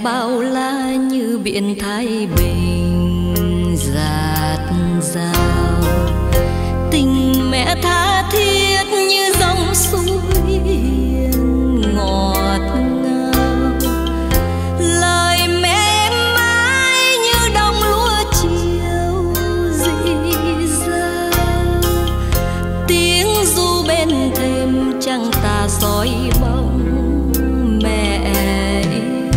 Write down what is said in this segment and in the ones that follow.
bao la như biển Thái Bình dạt dào. Tình mẹ tha thiết như dòng suối hiền ngọt ngào. Lời mẹ em mãi như đồng lúa chiều rì rào. Tiếng ru bên thềm trăng tà soi bóng mẹ yêu.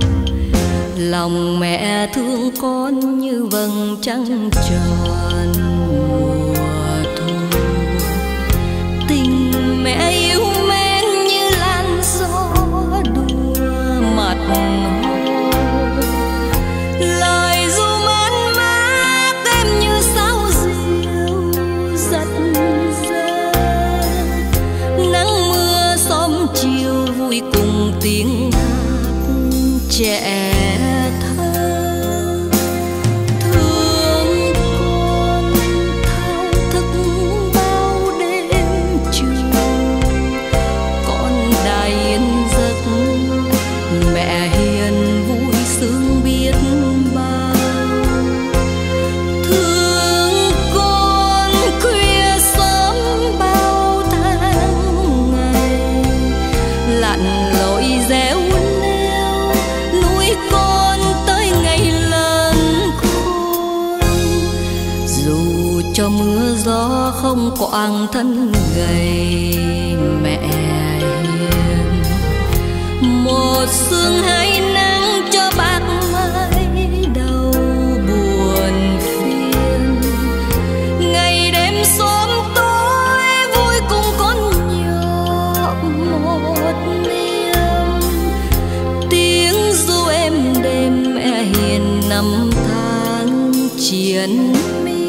Lòng mẹ thương con như vầng trăng tròn mùa thu. Tình mẹ yêu mến như làn gió đùa mặt hồ. Lời ru man mát em như sao diều giật giật. Nắng mưa xóm chiều vui cùng tiếng hát trẻ thơ. Thương con thao thức bao đêm trường. Con đài yên giấc mẹ hiền vui sướng biết bao. Thương con khuya sớm bao tháng ngày. Lặn lội réo neo nuôi con tới ngày lớn khôn. Dù cho mưa gió không quàng thân gầy mẹ hiền. Một sương hai nắng cho bạc mái đầu buồn phiền. Ngày đêm xóm tối vui cùng con nhỏ một niềm. Tiếng ru êm đêm mẹ hiền năm tháng triền miên.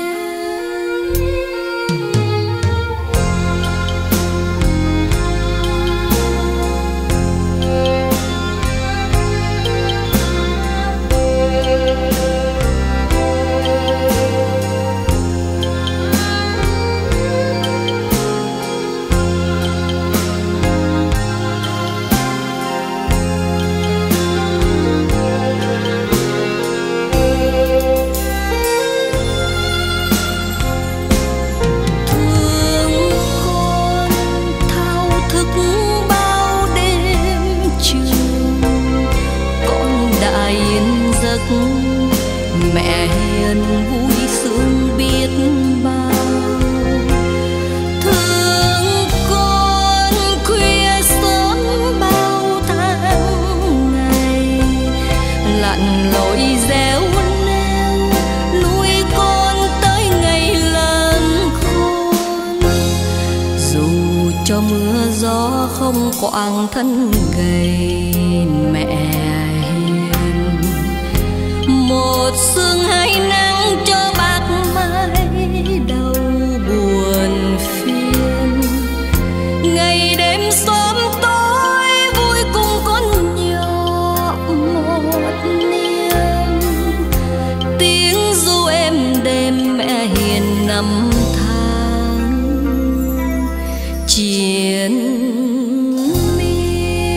Thương con thao thức bao đêm trường. Con đã yên giấc mẹ hiền vui sướng biết bao. Thương con khuya sớm bao tháng ngày. Lặn lội réo neo nuôi con tới ngày lớn khôn. Dù cho mưa gió không quàng thân gầy mẹ hiền. Một sương hai nắng cho bạc mái đầu buồn phiền. Ngày đêm xóm tối vui cùng con nhỏ một niềm. Tiếng ru êm đêm mẹ hiền năm tháng triền miên.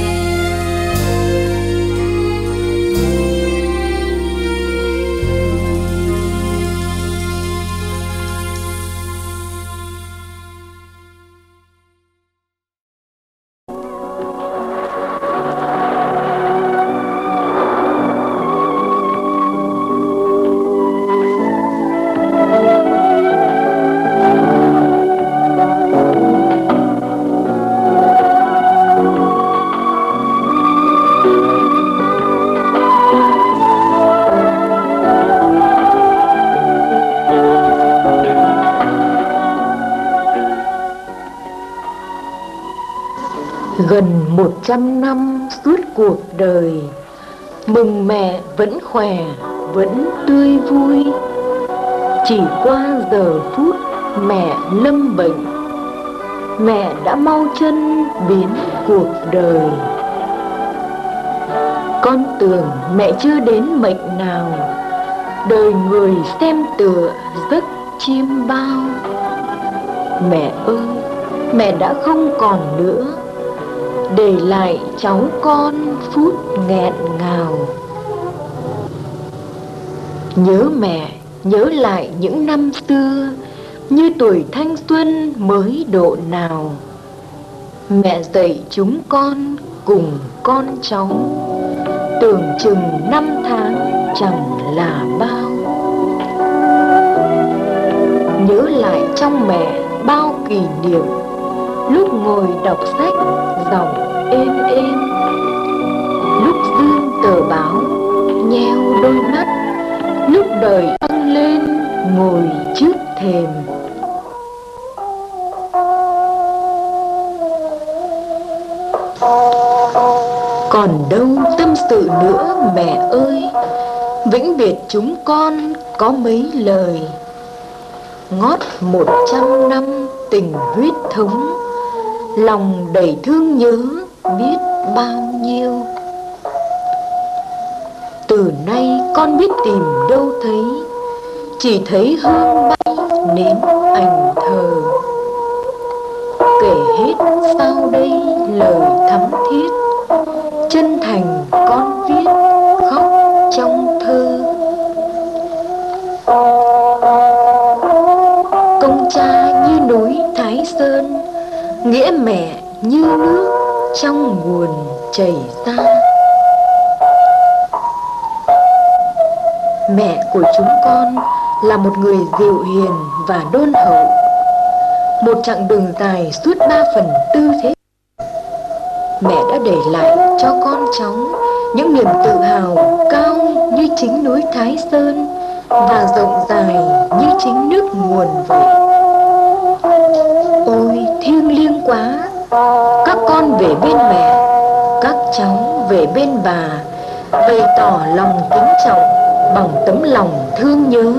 Gần 100 năm suốt cuộc đời, mừng mẹ vẫn khỏe, vẫn tươi vui. Chỉ qua giờ phút mẹ lâm bệnh, mẹ đã mau chân biến cuộc đời. Con tưởng mẹ chưa đến mệnh nào, đời người xem tựa giấc chiêm bao. Mẹ ơi, mẹ đã không còn nữa. để lại cháu con phút nghẹn ngào. Nhớ mẹ, nhớ lại những năm xưa, như tuổi thanh xuân mới độ nào. Mẹ dạy chúng con cùng con cháu, tưởng chừng năm tháng chẳng là bao. Nhớ lại trong mẹ bao kỷ niệm, lúc ngồi đọc sách giọng êm êm, lúc dương tờ báo nheo đôi mắt, lúc đời âng lên ngồi trước thềm. Còn đâu tâm sự nữa mẹ ơi, vĩnh biệt chúng con có mấy lời. Ngót 100 năm tình huyết thống, lòng đầy thương nhớ biết bao nhiêu. Từ nay con biết tìm đâu thấy, chỉ thấy hương bay nến ảnh thờ. Kể hết sao đây lời thắm thiết, chân thành con viết khóc trong thơ. Công cha như núi Thái Sơn, nghĩa mẹ như nước trong nguồn chảy ra. Mẹ của chúng con là một người dịu hiền và đôn hậu. Một chặng đường dài suốt 3/4 thế, mẹ đã để lại cho con cháu những niềm tự hào cao như chính núi Thái Sơn và rộng dài như chính nước nguồn vậy. Ôi thiêng liêng quá! Các con về bên mẹ, các cháu về bên bà, bày tỏ lòng kính trọng bằng tấm lòng thương nhớ.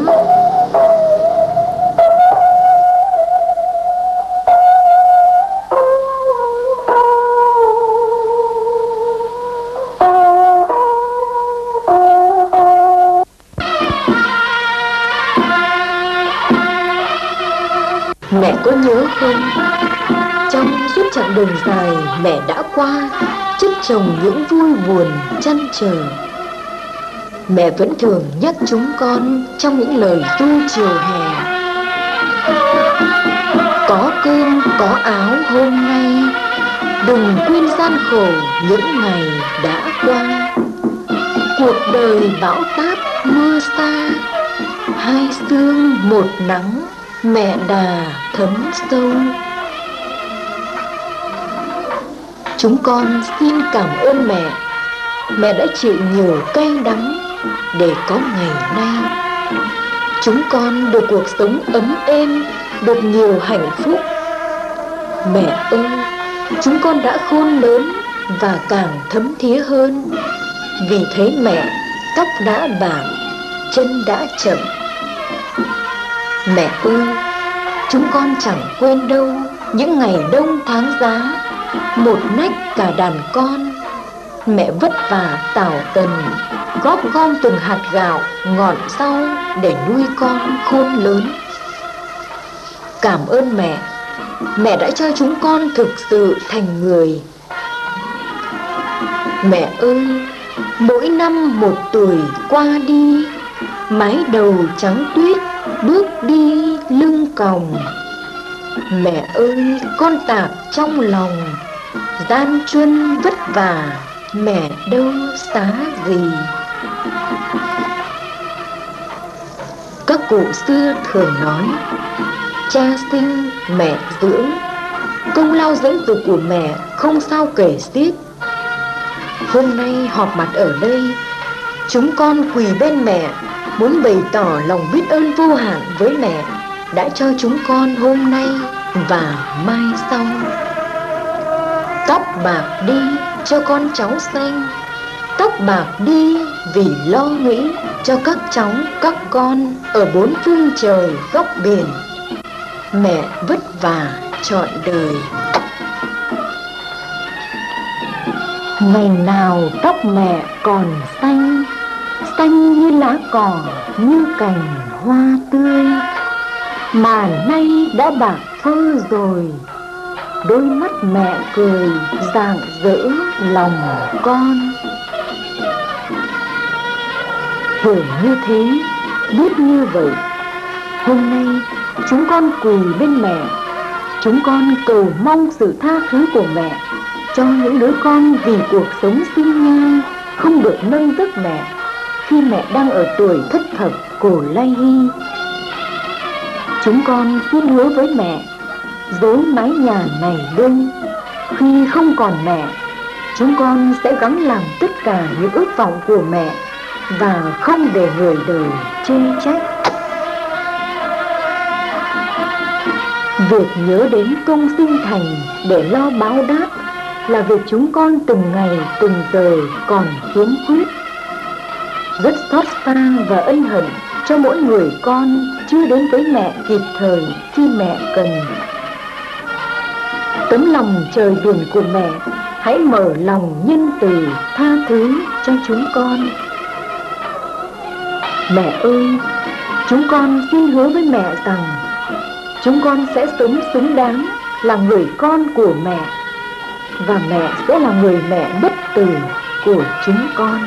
Mẹ có nhớ không? Trong suốt chặng đường dài mẹ đã qua, chất chồng những vui buồn trăn trở. Mẹ vẫn thường nhắc chúng con trong những lời ru chiều hè. Có cơm có áo hôm nay, đừng quên gian khổ những ngày đã qua. Cuộc đời bão táp mưa xa, hai sương một nắng, mẹ đà thấm sâu. Chúng con xin cảm ơn mẹ. Mẹ đã chịu nhiều cay đắng để có ngày nay. Chúng con được cuộc sống ấm êm, được nhiều hạnh phúc. Mẹ ơi, chúng con đã khôn lớn và càng thấm thía hơn, vì thấy mẹ tóc đã bạc, chân đã chậm. Mẹ ơi, chúng con chẳng quên đâu những ngày đông tháng giá, một nách cả đàn con. Mẹ vất vả tảo tần, góp gom từng hạt gạo, ngọn rau để nuôi con khôn lớn. Cảm ơn mẹ, mẹ đã cho chúng con thực sự thành người. Mẹ ơi, mỗi năm 1 tuổi qua đi, mái đầu trắng tuyết bước đi lưng còng. Mẹ ơi, con tạc trong lòng, gian truân vất vả, mẹ đâu xá gì. Các cụ xưa thường nói, cha sinh mẹ dưỡng, công lao dưỡng dục của mẹ không sao kể xiết. Hôm nay họp mặt ở đây, chúng con quỳ bên mẹ, muốn bày tỏ lòng biết ơn vô hạn với mẹ đã cho chúng con hôm nay và mai sau. Tóc bạc đi cho con cháu xanh, tóc bạc đi vì lo nghĩ cho các cháu các con ở 4 phương trời góc biển. Mẹ vất vả trọn đời. Ngày nào tóc mẹ còn xanh, xanh như lá cỏ, như cành hoa tươi, mà nay đã bạc phơ rồi, đôi mắt mẹ cười rạng rỡ lòng con. Vừa như thế, biết như vậy, hôm nay chúng con quỳ bên mẹ. Chúng con cầu mong sự tha thứ của mẹ cho những đứa con vì cuộc sống sinh nhai không được nâng giấc mẹ khi mẹ đang ở tuổi thất thập cổ lai hy. Chúng con xin hứa với mẹ, dối mái nhà này đây, khi không còn mẹ, chúng con sẽ gắng làm tất cả những ước vọng của mẹ và không để người đời chê trách. Việc nhớ đến công sinh thành để lo báo đáp là việc chúng con từng ngày từng giờ còn khiếm khuyết. Rất xót xa và ân hận cho mỗi người con chưa đến với mẹ kịp thời khi mẹ cần. Tấm lòng trời biển của mẹ hãy mở lòng nhân từ tha thứ cho chúng con. Mẹ ơi, chúng con xin hứa với mẹ rằng chúng con sẽ sống xứng đáng là người con của mẹ, và mẹ sẽ là người mẹ bất tử của chúng con.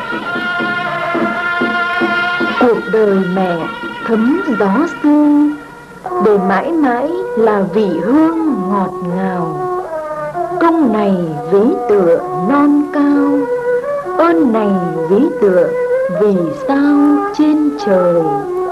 Cuộc đời mẹ thấm gió sương, để mãi mãi là vị hương ngọt ngào. Công này ví tựa non cao, ơn này ví tựa vì sao trên trời.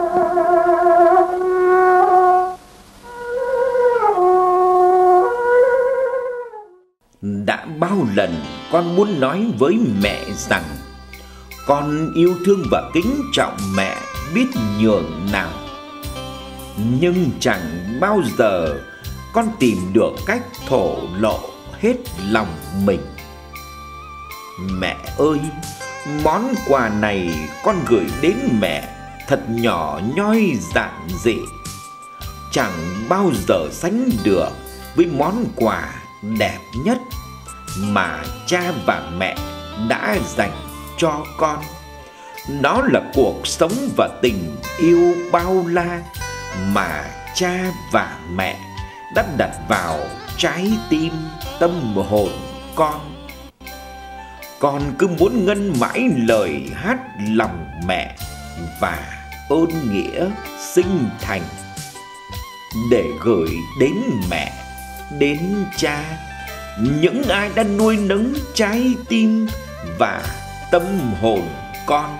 Đã bao lần con muốn nói với mẹ rằng con yêu thương và kính trọng mẹ biết nhường nào, nhưng chẳng bao giờ con tìm được cách thổ lộ hết lòng mình. Mẹ ơi, món quà này con gửi đến mẹ thật nhỏ nhoi giản dị, chẳng bao giờ sánh được với món quà đẹp nhất mà cha và mẹ đã dành cho con. Đó là cuộc sống và tình yêu bao la mà cha và mẹ đã đặt vào trái tim tâm hồn con. Con cứ muốn ngân mãi lời hát lòng mẹ và ơn nghĩa sinh thành, để gửi đến mẹ, đến cha, những ai đã nuôi nấng trái tim và tâm hồn con.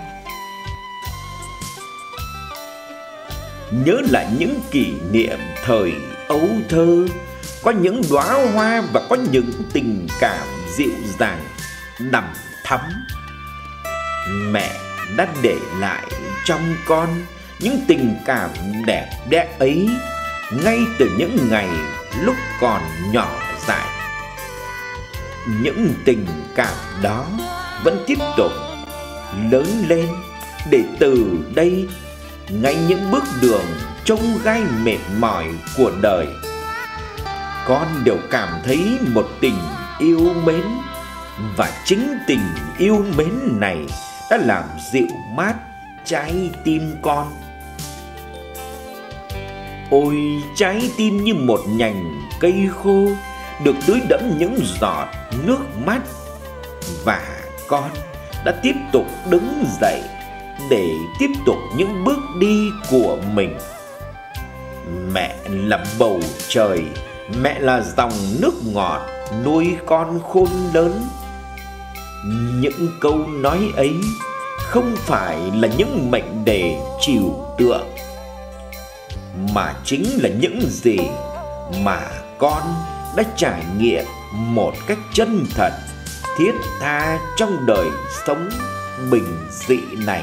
Nhớ lại những kỷ niệm thời ấu thơ, có những đóa hoa và có những tình cảm dịu dàng đằm thắm. Mẹ đã để lại trong con những tình cảm đẹp đẽ ấy ngay từ những ngày lúc còn nhỏ dại. Những tình cảm đó vẫn tiếp tục lớn lên, để từ đây ngay những bước đường chông gai mệt mỏi của đời, con đều cảm thấy một tình yêu mến, và chính tình yêu mến này đã làm dịu mát trái tim con. Ôi, trái tim như một nhành cây khô được tưới đẫm những giọt nước mắt, và con đã tiếp tục đứng dậy để tiếp tục những bước đi của mình. Mẹ là bầu trời, mẹ là dòng nước ngọt nuôi con khôn lớn. Những câu nói ấy không phải là những mệnh đề trừu tượng, mà chính là những gì mà con đã trải nghiệm một cách chân thật, thiết tha trong đời sống bình dị này.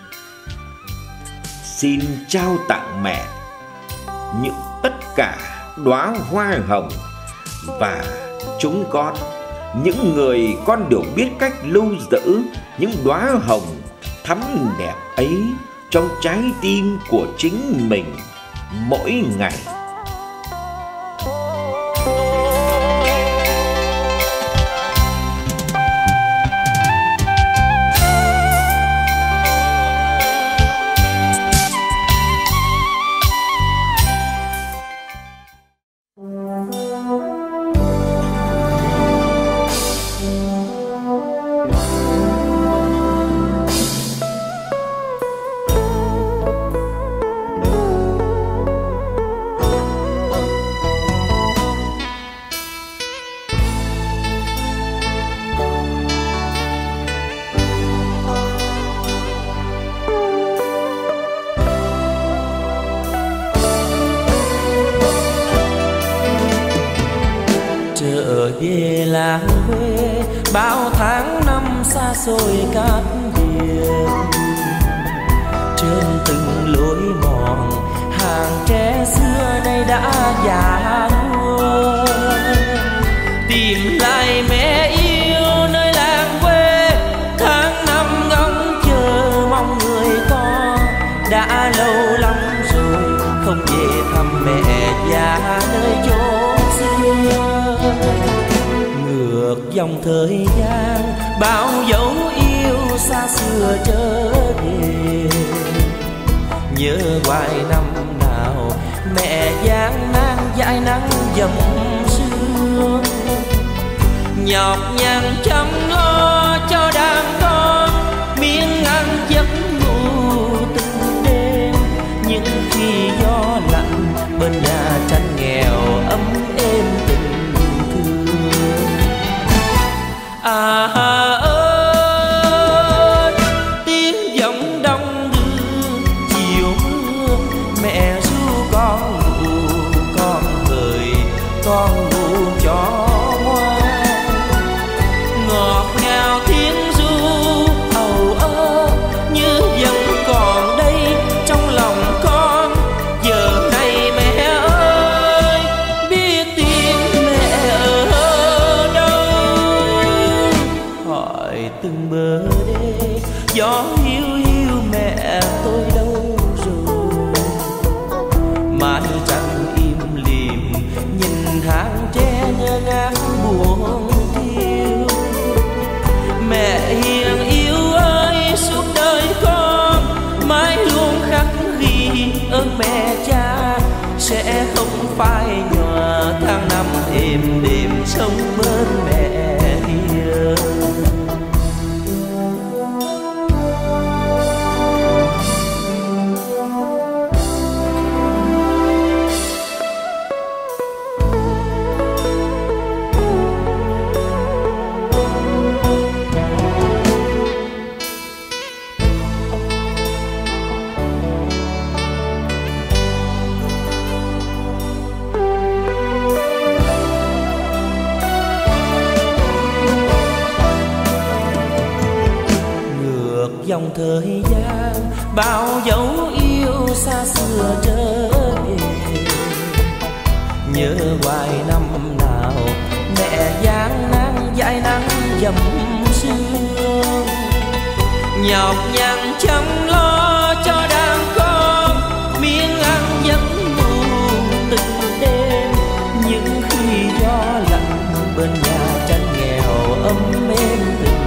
Xin trao tặng mẹ những tất cả đóa hoa hồng, và chúng con, những người con đều biết cách lưu giữ những đóa hồng thắm đẹp ấy trong trái tim của chính mình mỗi ngày. bao tháng năm xa xôi cát biển. Trên từng lối mòn hàng tre xưa nay đã già nua, tìm lại mẹ yêu nơi làng quê. Tháng năm ngóng chờ mong người con, đã lâu lắm rồi không về thăm mẹ già nơi chốn xưa. Ngược dòng thời gian bao dấu yêu xa xưa trở về, nhớ hoài năm nào mẹ gian nan dãi nắng dầm sương. Nhọc nhằn chăm lo cho đàn con, miếng ăn giấc ngủ từng đêm. Những khi gió lạnh bên nhà tranh nghèo ấm êm tình thương. Ơi tiếng giọng đông đưa chiều mưa, mẹ ru con ngủ, con cười con ngủ cho ngoan. Ngọt ngào tiếng ru ầu ơ như vẫn còn đây trong lòng con. Giờ này mẹ ơi biết tìm mẹ ở đâu. Hỏi từng bờ đê gió hiu hiu mẹ tôi đâu rồi. Mái trăng im lìm nhìn hàng tre ngơ ngác buồn thiêu. Mẹ hiền yêu ơi suốt đời con mãi luôn khắc ghi ơn mẹ cha. Sẽ không phai nhòa tháng năm êm đềm sống bên mẹ hiền. Dòng thời gian bao dấu yêu xa xưa trở về, nhớ hoài năm nào mẹ gian nan dãi nắng dầm sương. Nhọc nhằn chăm lo cho đàn con, miếng ăn giấc ngủ từng đêm. Những khi gió lạnh bên nhà tranh nghèo ấm êm tình thương.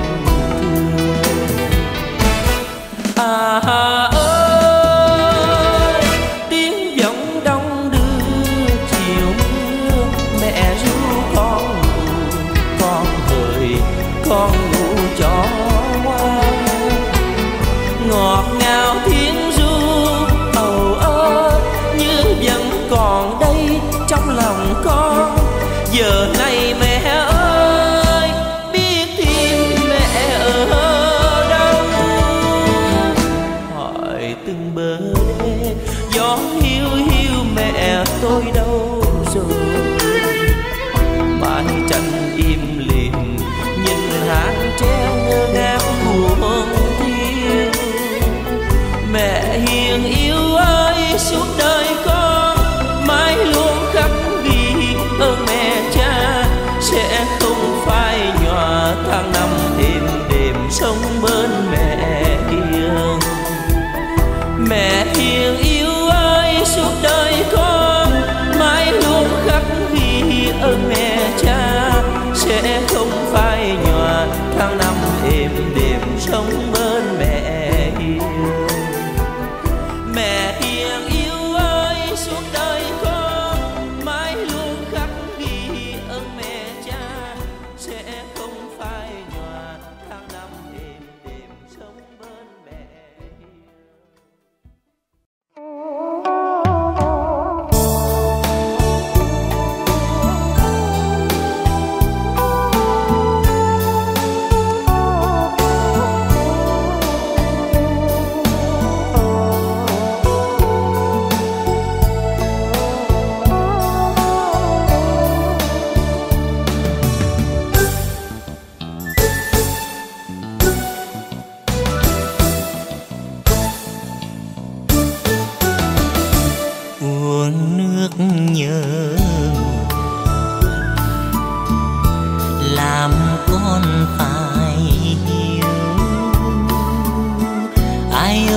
Ơi tiếng giọng đông đưa chiều mưa, mẹ ru con ngủ, con hỡi con ngủ cho ngoan. Ngọt ngào tiếng ru ầu ơ như vẫn còn đây trong lòng con. Giờ này mẹ ơi biết tìm mẹ ở đâu. Hỏi từng bờ đê gió hiu hiu mẹ tôi đâu rồi. Mái tranh im lìm nhìn hàng tre ngơ ngác buồn thiêu. Mẹ hiền yêu ơi suốt đời con mãi luôn khắc ghi ơn mẹ cha. Sẽ không phai nhòa tháng năm êm đềm sống bên mẹ hiền. Mẹ hiền yêu ơi suốt đời con mãi luôn khắc ghi ơn mẹ cha. Sẽ không phai nhòa tháng năm êm đềm sống bên mẹ hiền. Mẹ hiền yêu ơi suốt đời con mãi luôn khắc ghi ơn mẹ cha. Sẽ không phai nhòa tháng năm êm đềm sống bên mẹ hiền.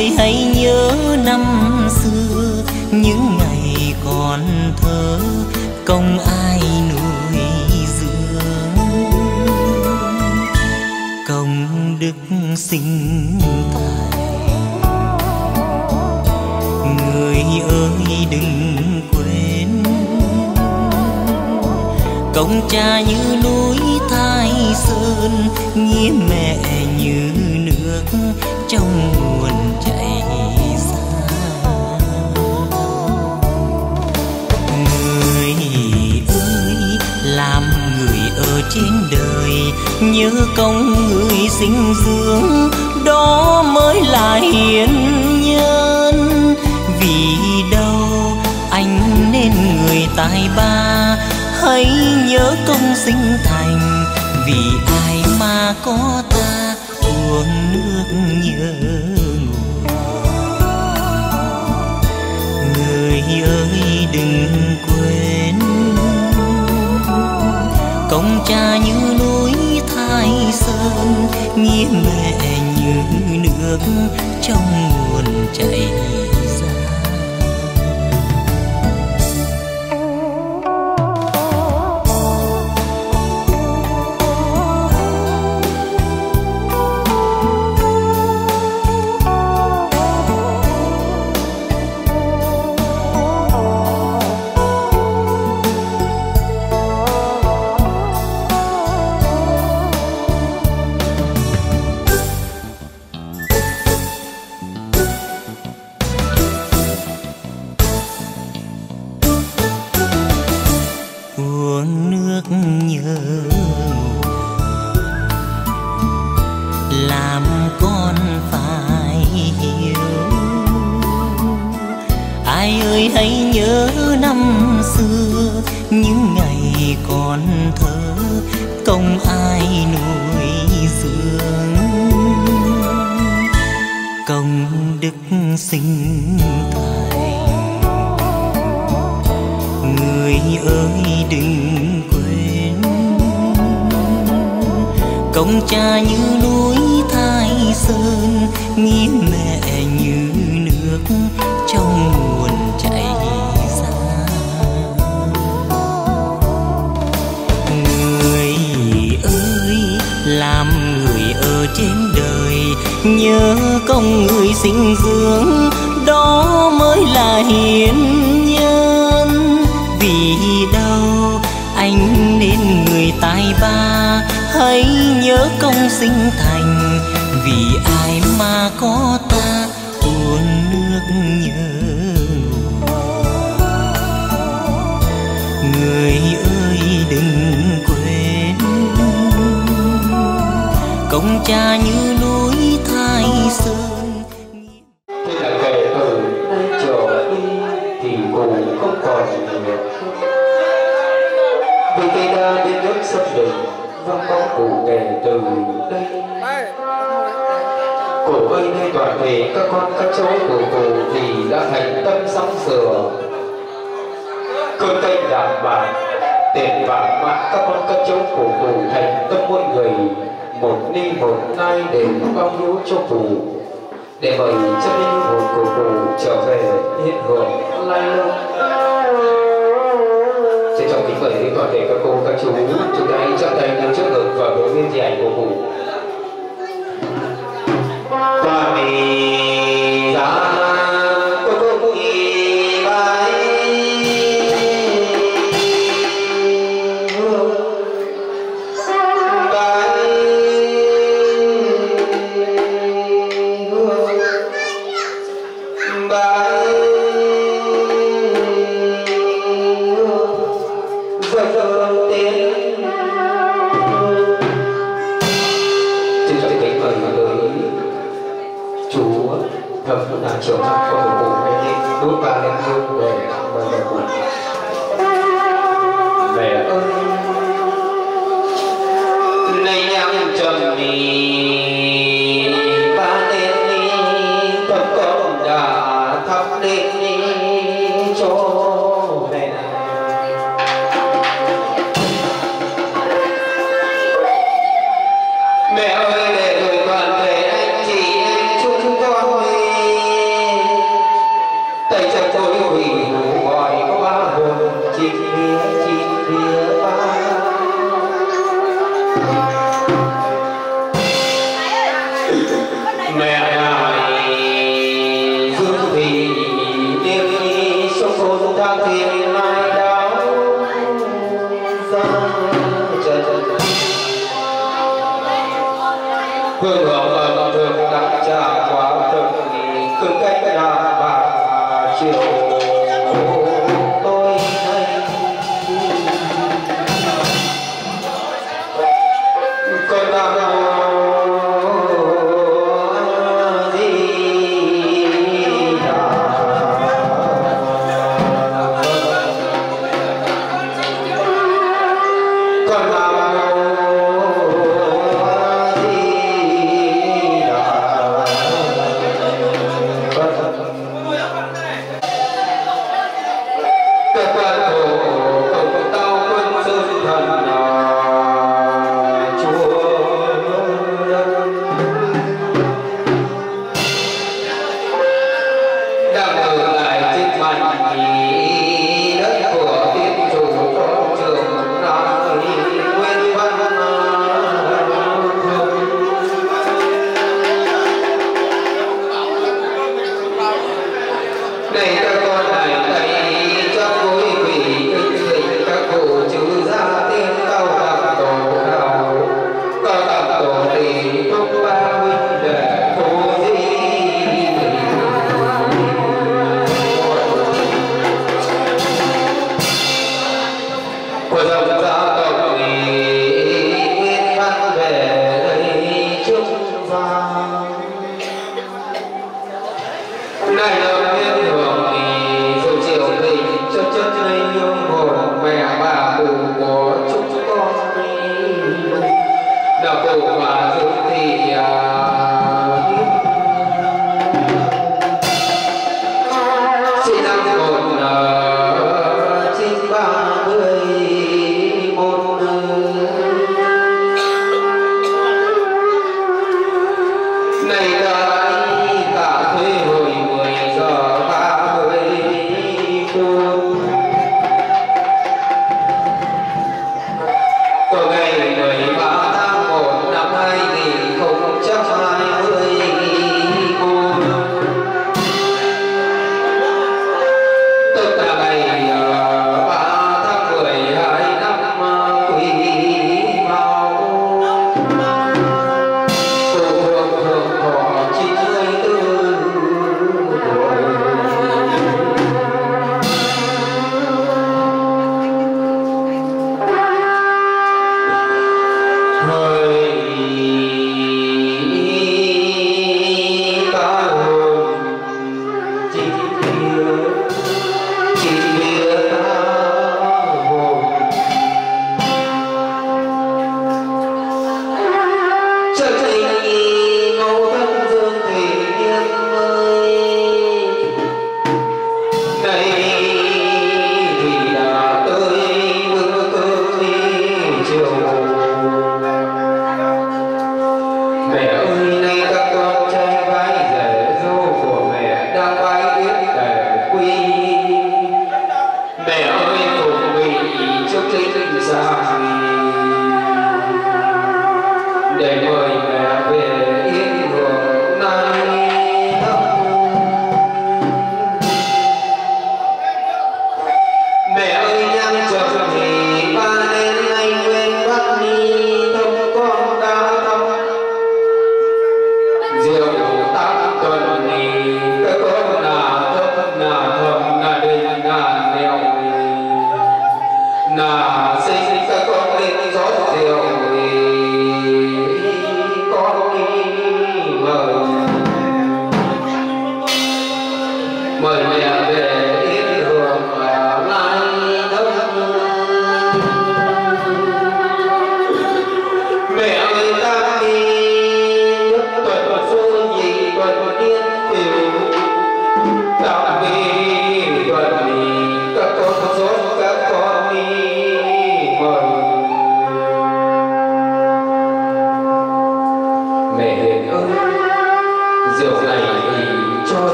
ơi hãy nhớ năm xưa, những ngày còn thơ công ai nuôi dưỡng, công đức sinh thành. Người ơi đừng quên, công cha như núi Thái Sơn, nghĩa mẹ như nước trong nguồn chảy ra. Người ơi làm người ở trên đời, nhớ công người sinh dưỡng, đó mới là hiền nhân. Vì đâu anh nên người tài ba, hãy nhớ công sinh thành. Vì ai mà có ta uống nước nhớ nguồn. Người ơi đừng quên, công cha như núi Thái Sơn, nghĩa mẹ như nước trong nguồn chảy ra. Uống nước nhớ làm con phải hiểu. Ai ơi hãy nhớ năm xưa, những ngày còn thơ công ai nuôi dưỡng, công đức sinh thành. Người ơi đừng quên, công cha như núi Thái Sơn, nghĩa mẹ như nước trong nguồn chảy ra. Người ơi làm người ở trên đời, nhớ công người sinh dưỡng, đó mới là hiền nhân. Vì đâu anh nên người tài ba, hãy nhớ công sinh thành. Vì ai mà có ta uống nước nhớ nguồn. Người ơi đừng quên, công cha như núi Thái Sơn. Thế là kể từ nay trở đi thì cùng không còn nhiều. Vì cây đa đến nước sắp đỉnh, vang bóng cụ kể từ đây. Cụ ơi nơi toàn thể các con các cháu của cụ thì đã thành tâm sóng sửa. Cơn cây đạm bạc, tiền bạc mạng các con các cháu của cụ thành tâm mỗi người một ni một nai để bao hiếu cho cụ, để mời cho linh hồn của cụ trở về hiện hưởng lai lâu. Xin trong kính mời toàn thể các cô các chú chúng ta hãy chắp tay nâng trước ngực và đối với di ảnh của cụ. Và mình ra cô bụi bay trưởng thành của cụ hay đi đốt ba lên hương về mời mẹ cụ. Mẹ ơi này nhang trầm đi ba lên đi tâm con đã thắp lên đi cho mẹ. Mẹ ơi để rồi toàn thể anh chị em chúng con đi hương hưởng ẩm thực đặc trà quả thực cứ cách đà bạc chiều tôi hay con đang sinh các con lên gió rượu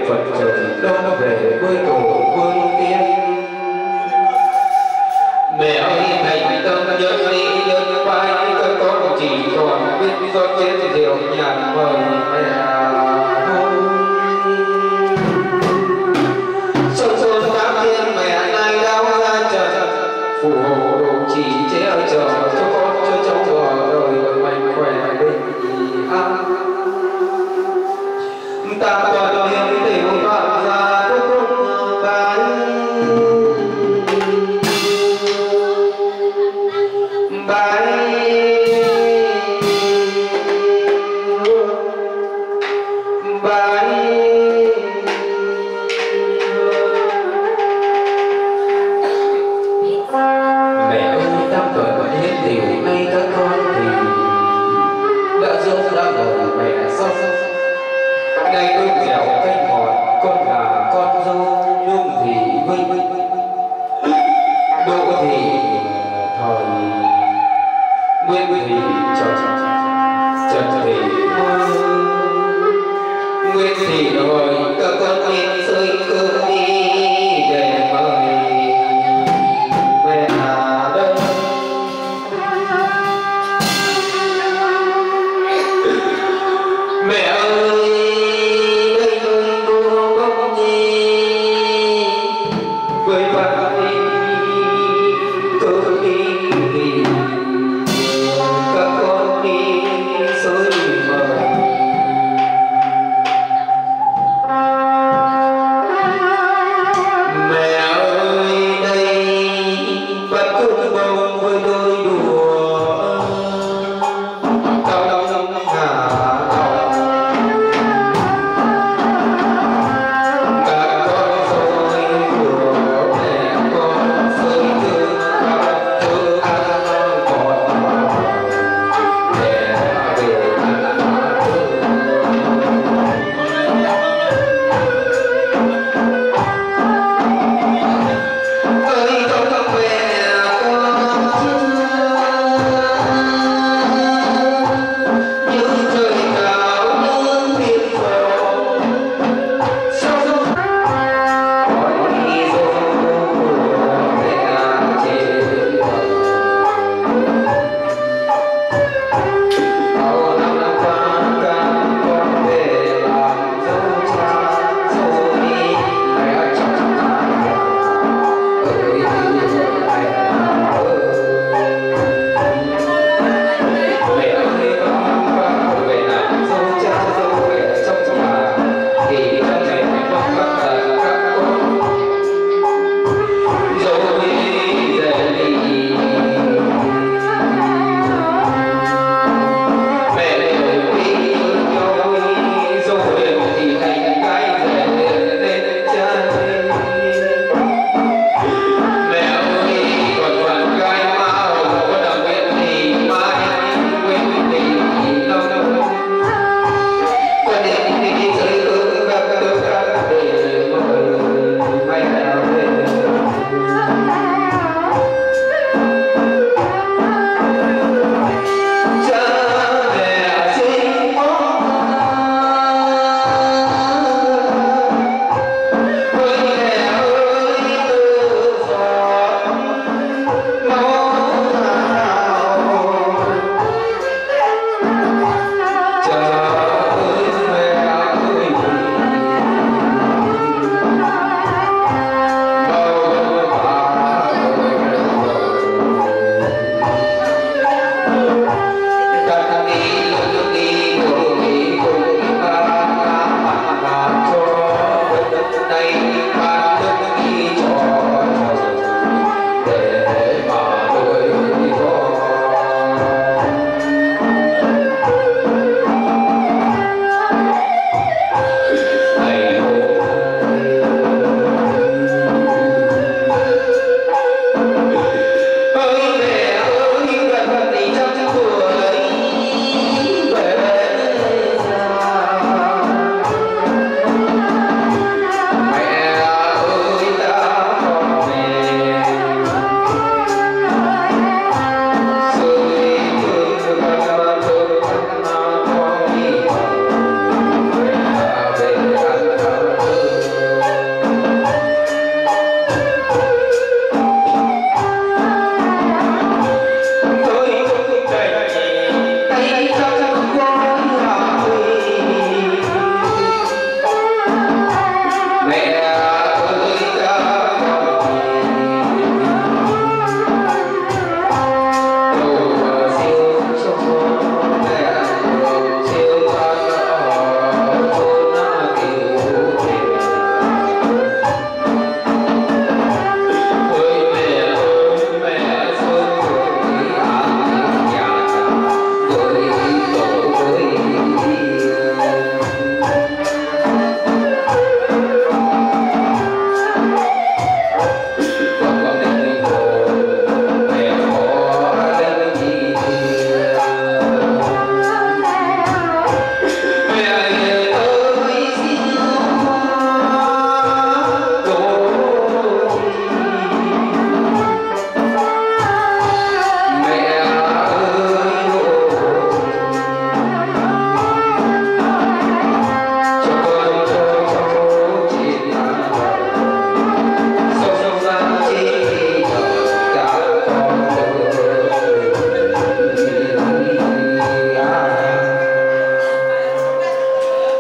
Phật trời đón về với tổ quân tiên. Mẹ ơi thành tâm nhân đi nhân vai, các con chỉ còn biết do chết rượu nhạt mời mẹ thôi. Sông sôn tám thiên mẹ nay đau ra trận, phù hộ độ trì che chở cho con cho cháu vào đời mạnh khỏe bình an. Ta còn niềm tình vạn gia của con cái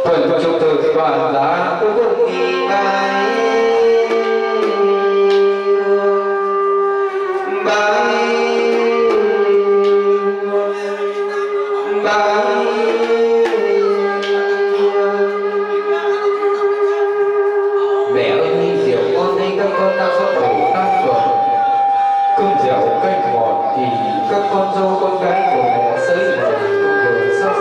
phần chúc từ đoàn giá tôi cũng đi ai mẹ ơi rượu con đây các con đang xuất khẩu đang vợ cơm rượu canh ngọt thì các con dâu con gái của mẹ sới vào vừa sao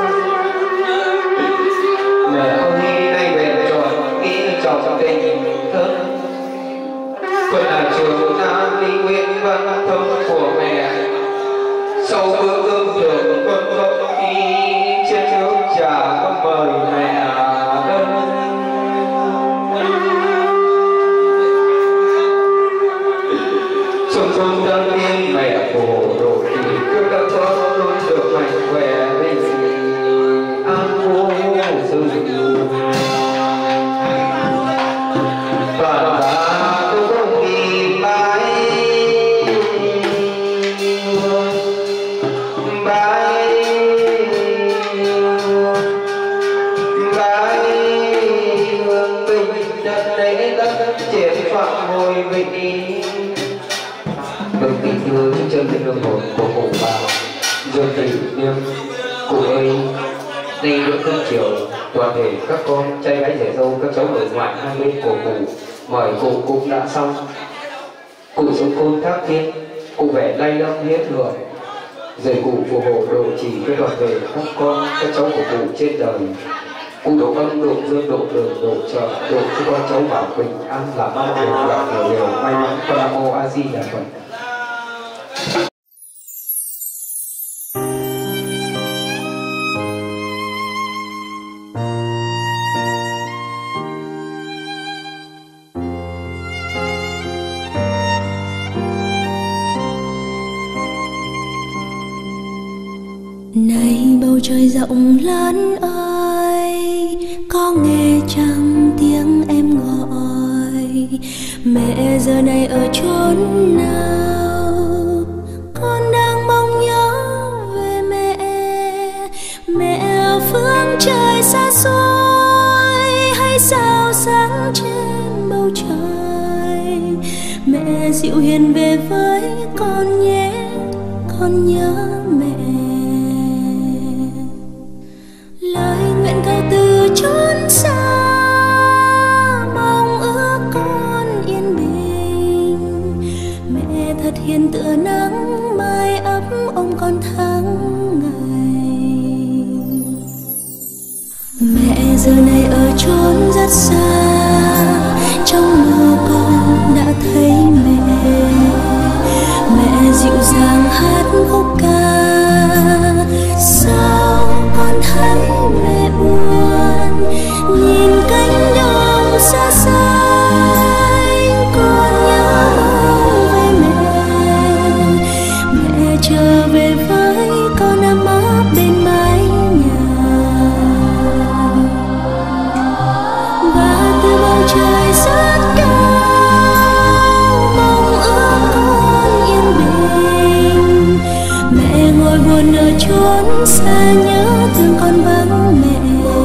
mẹ ơi nay về tròn nghĩ chồng tình thân quân là trường nam đi nguyện văn thông của mẹ sau bữa cơm trường con không đi trên nước trà con mời mẹ ơn xuân xuân tân niên mẹ phù độ thì cứ các con luôn được mạnh khỏe bình an vui sự và tôi không đi mãi bình đất đấy đất triển phạm ngồi bình vâng kính thưa chương trình thiên lương hồn của cụ bà Dương Thị Niêm. Cụ ơi, nay bữa cơm chiều toàn thể các con trai gái rể dâu các cháu ở ngoài hai bên của cụ mời cụ cũng đã xong. Cụ xuống côn thác thiên, cụ vẻ lay lâm hết người rồi cụ phù hộ độ chỉ với toàn thể các con các cháu của cụ trên đời. Cụ độ âm độ dương độ đường độ trợ độ cho con cháu bảo bình an làm ăn đều gặp đều may mắn. Con Nam Mô A Di Đà Phật. Này bầu trời rộng lớn ơi, có nghe chăng tiếng em gọi? Mẹ giờ này ở chốn nào? Con đang mong nhớ về mẹ. Mẹ ở phương trời xa xôi hay sao sáng trên bầu trời. Mẹ dịu hiền về với con nhé, con nhớ mẹ. Lời nguyện cầu từ chốn xa, mong ước con yên bình. Mẹ thật hiền tựa nắng mai ấm ôm con tháng ngày. Mẹ giờ này ở chốn rất xa, trong mơ con đã thấy mẹ. Mẹ dịu dàng hát khúc ca, sao con thấy mẹ buồn? Nhìn cánh đồng xa xanh, con nhớ về mẹ. Mẹ trở về với con ấm áp bên mái nhà. Và từ bầu trời rất cao, mong ước con yên bình. Mẹ ngồi buồn ở chốn xa, nhớ thương con vắng mẹ.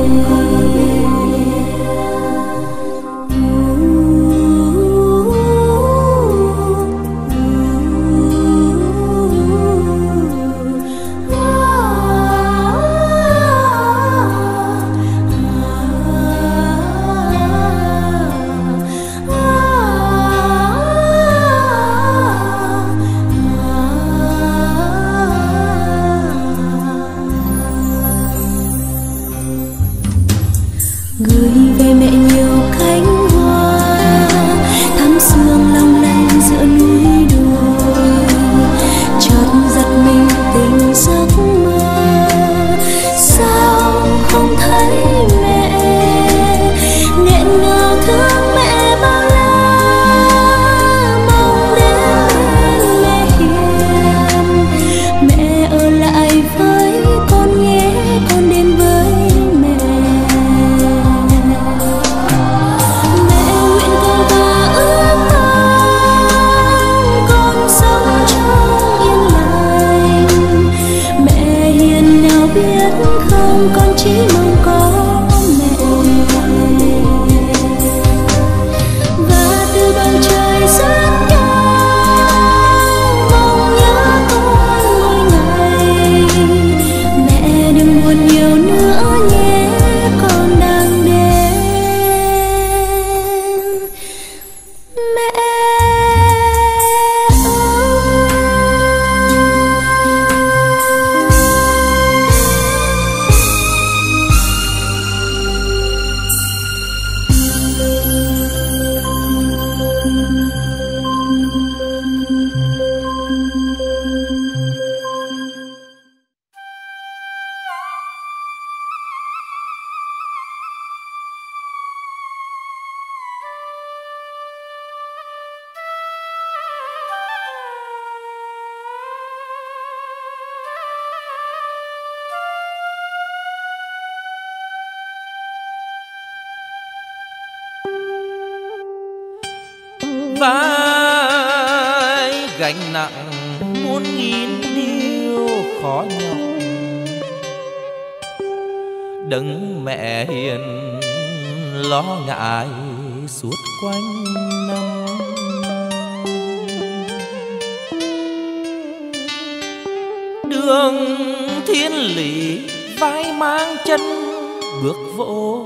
Gửi về mẹ nhiều cánh hoa, thắm sương long lanh giữa núi đồi. Chợt giật mình tỉnh giấc mơ, sao không thấy mẹ? Nghẹn ngào thương mẹ bao la, mong đến mẹ hiền. Mẹ ở lại với con nhé, con đến với mẹ. vai gánh nặng muôn nghìn điều khó nhọc. Đấng mẹ hiền lo ngại suốt quanh năm. Đường thiên lý vai mang chân bước vội,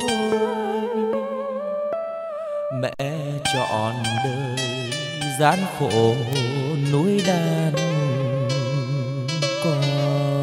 mẹ trọn đời gian khổ nuôi đàn con.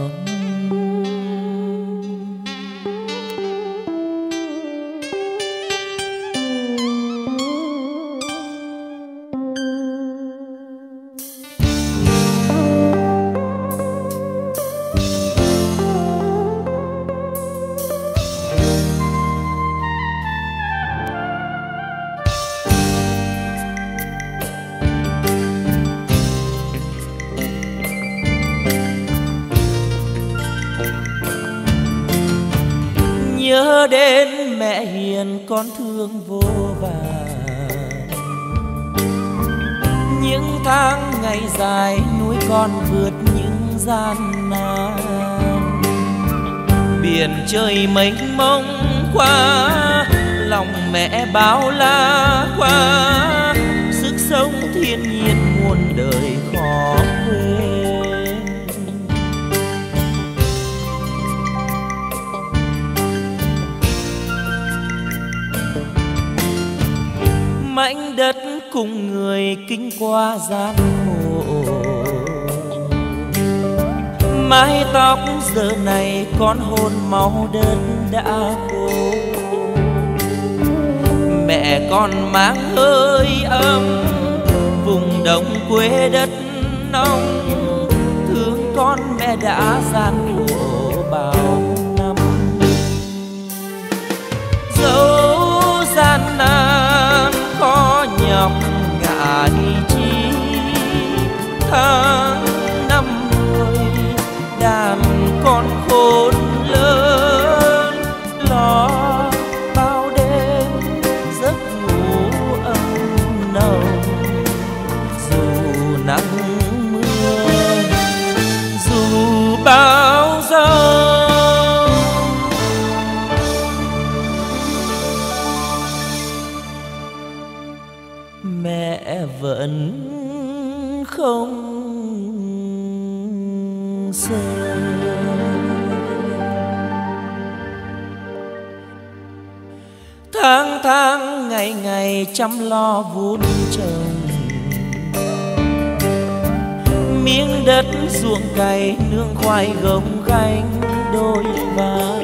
Nhớ đến mẹ hiền con thương vô vàn, những tháng ngày dài nuôi con vượt những gian nan. Biển trời mênh mông qua, lòng mẹ bao la qua, sức sống thiên nhiên muôn đời khó quên. Mảnh đất cùng người kinh qua gian khổ, mái tóc giờ này con hôn máu đất đã khô. Mẹ con mang hơi ấm vùng đồng quê đất nông, thương con mẹ đã gian khổ bao năm. Dẫu gian nan khó nhọc ngại chi, tháng năm nuôi đàn con khôn lớn, lo bao đêm giấc ngủ ấm nồng. Dù nắng mưa dù bão giông, mẹ vẫn không rời. Tháng tháng ngày ngày chăm lo vun trồng, miếng đất ruộng cày nương khoai gồng gánh đôi vai.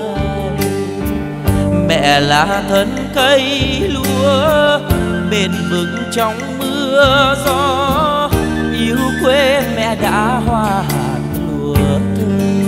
Mẹ là thân cây lúa bền vững trong mưa gió, yêu quê mẹ đã hoa hạt lúa thơm.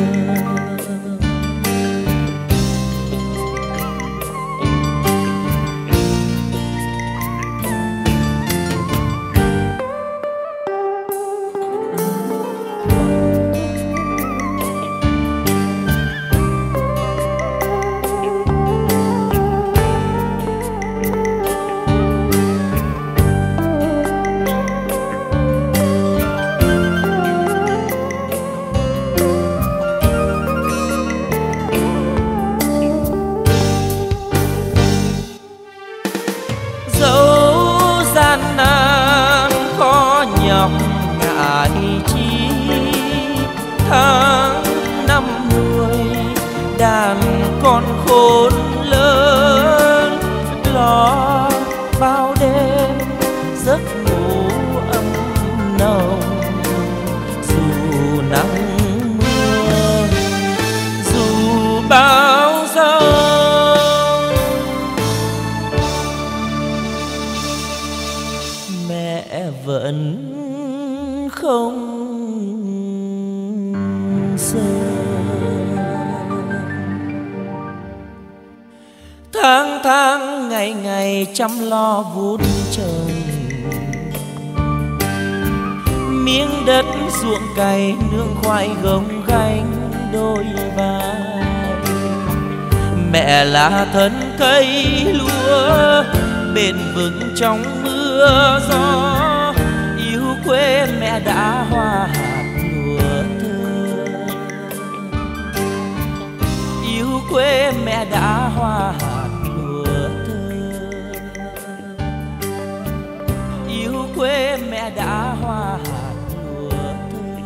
Ngại chi tháng năm nuôi đàn con khôn lớn, lo bao đêm giấc ngủ ấm nồng. Dù nắng mưa dù bão giông, mẹ vẫn không rời. Tháng tháng ngày ngày chăm lo vun trồng, miếng đất ruộng cày nương khoai gồng gánh đôi vai. Mẹ là thân cây lúa bền vững trong mưa mưa gió, yêu quê mẹ đã hoa hạt lúa thơ. Yêu quê mẹ đã hoa hạt lúa thơ. Yêu quê mẹ đã hoa hạt lúa thơ.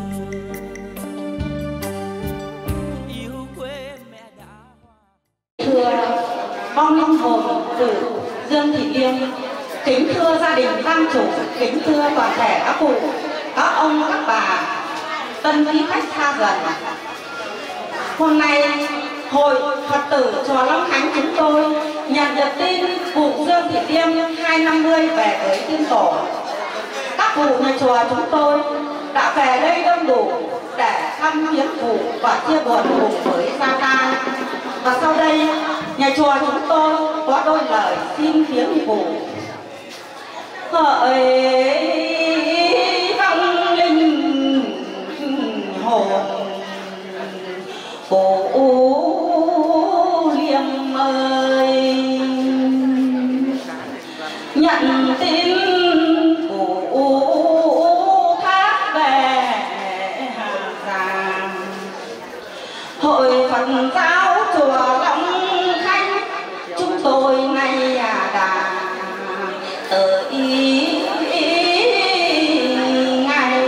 Yêu quê mẹ đã hoa. Thưa vong linh hồn tử Dương Thị Liêm, kính thưa gia đình tang chủ, kính thưa toàn thể các cụ, các ông, các bà, tân quý khách xa gần. Hôm nay hội Phật tử chùa Long Khánh chúng tôi nhận được tin cụ Dương Thị Liêm 250 về với tiên tổ. Các cụ nhà chùa chúng tôi đã về đây đông đủ để thăm viếng cụ và chia buồn cùng với gia tang. Và sau đây nhà chùa chúng tôi có đôi lời xin viếng cụ. Hỡi vong linh hồn cụ Liêm ơi, nhận tin cụ thác về Hà Giang. Hội Phật giáo chùa Long Khánh chúng tôi nay đã tới ngày.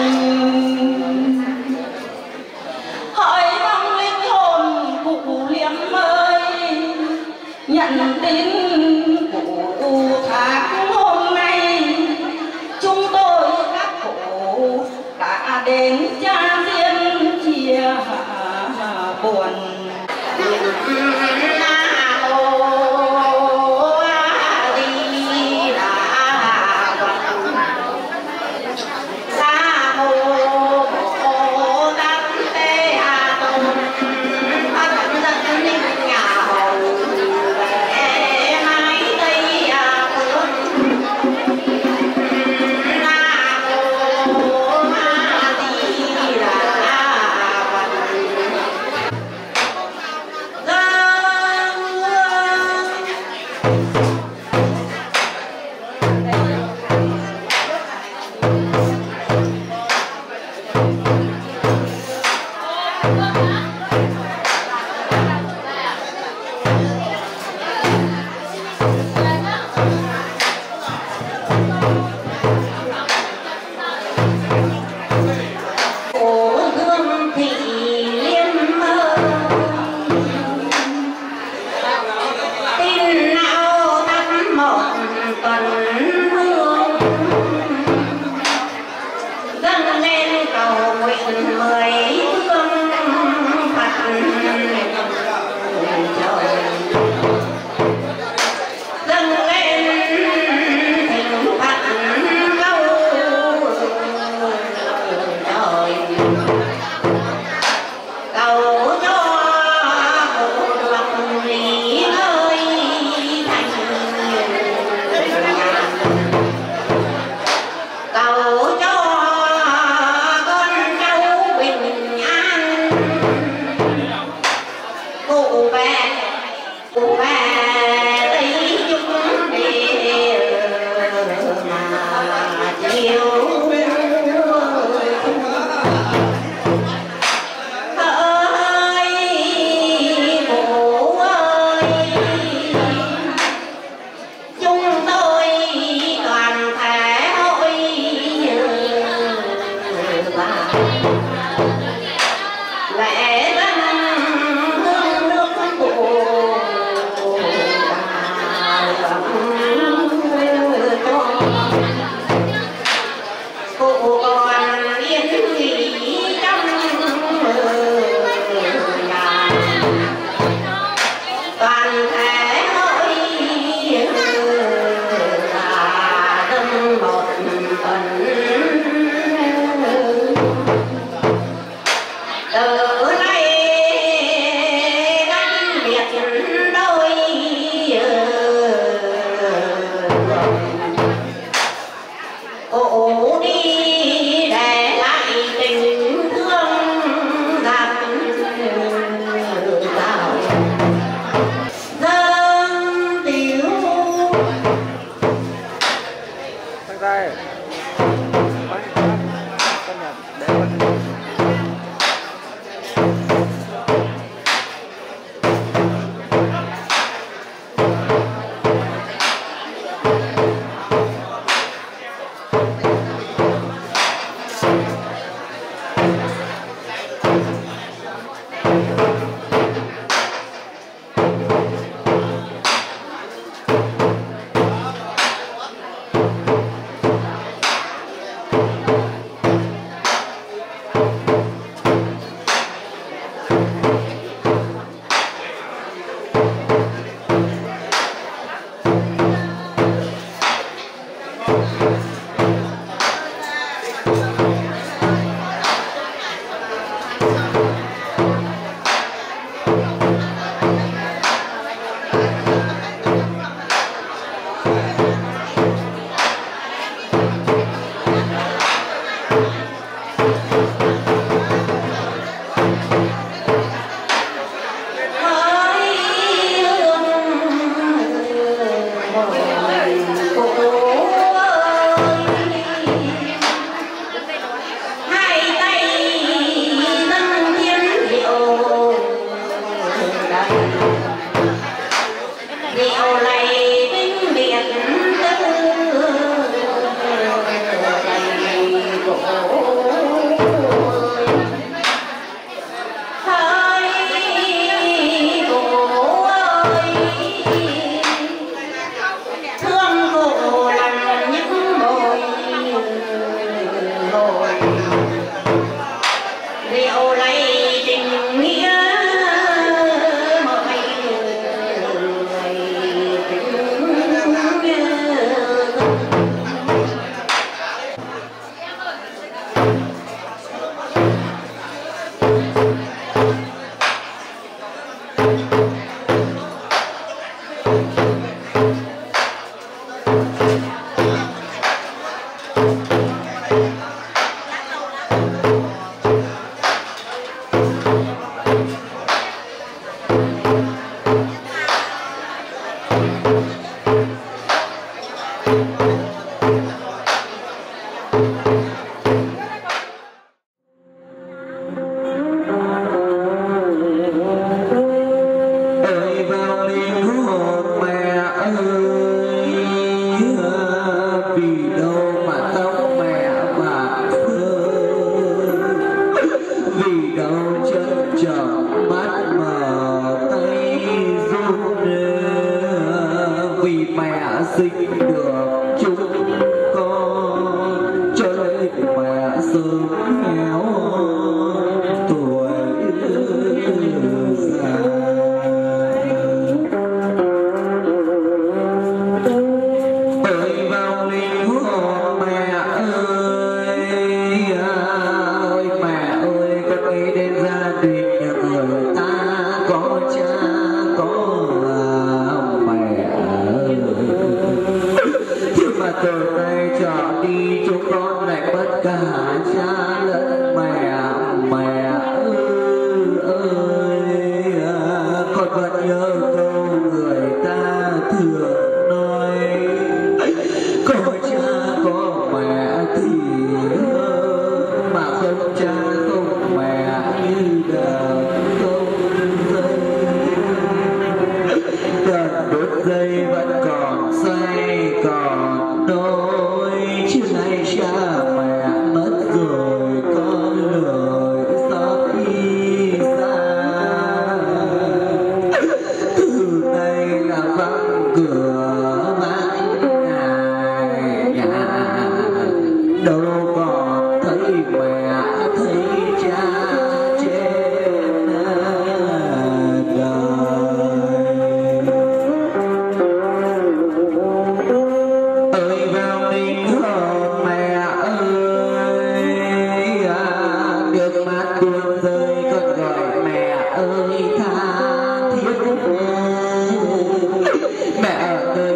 Hỡi vong linh hồn cụ Liêm ơi, nhận tin cụ thác hôm nay chúng tôi các cụ đã đến cha riêng chia buồn. đây. Mẹ ơi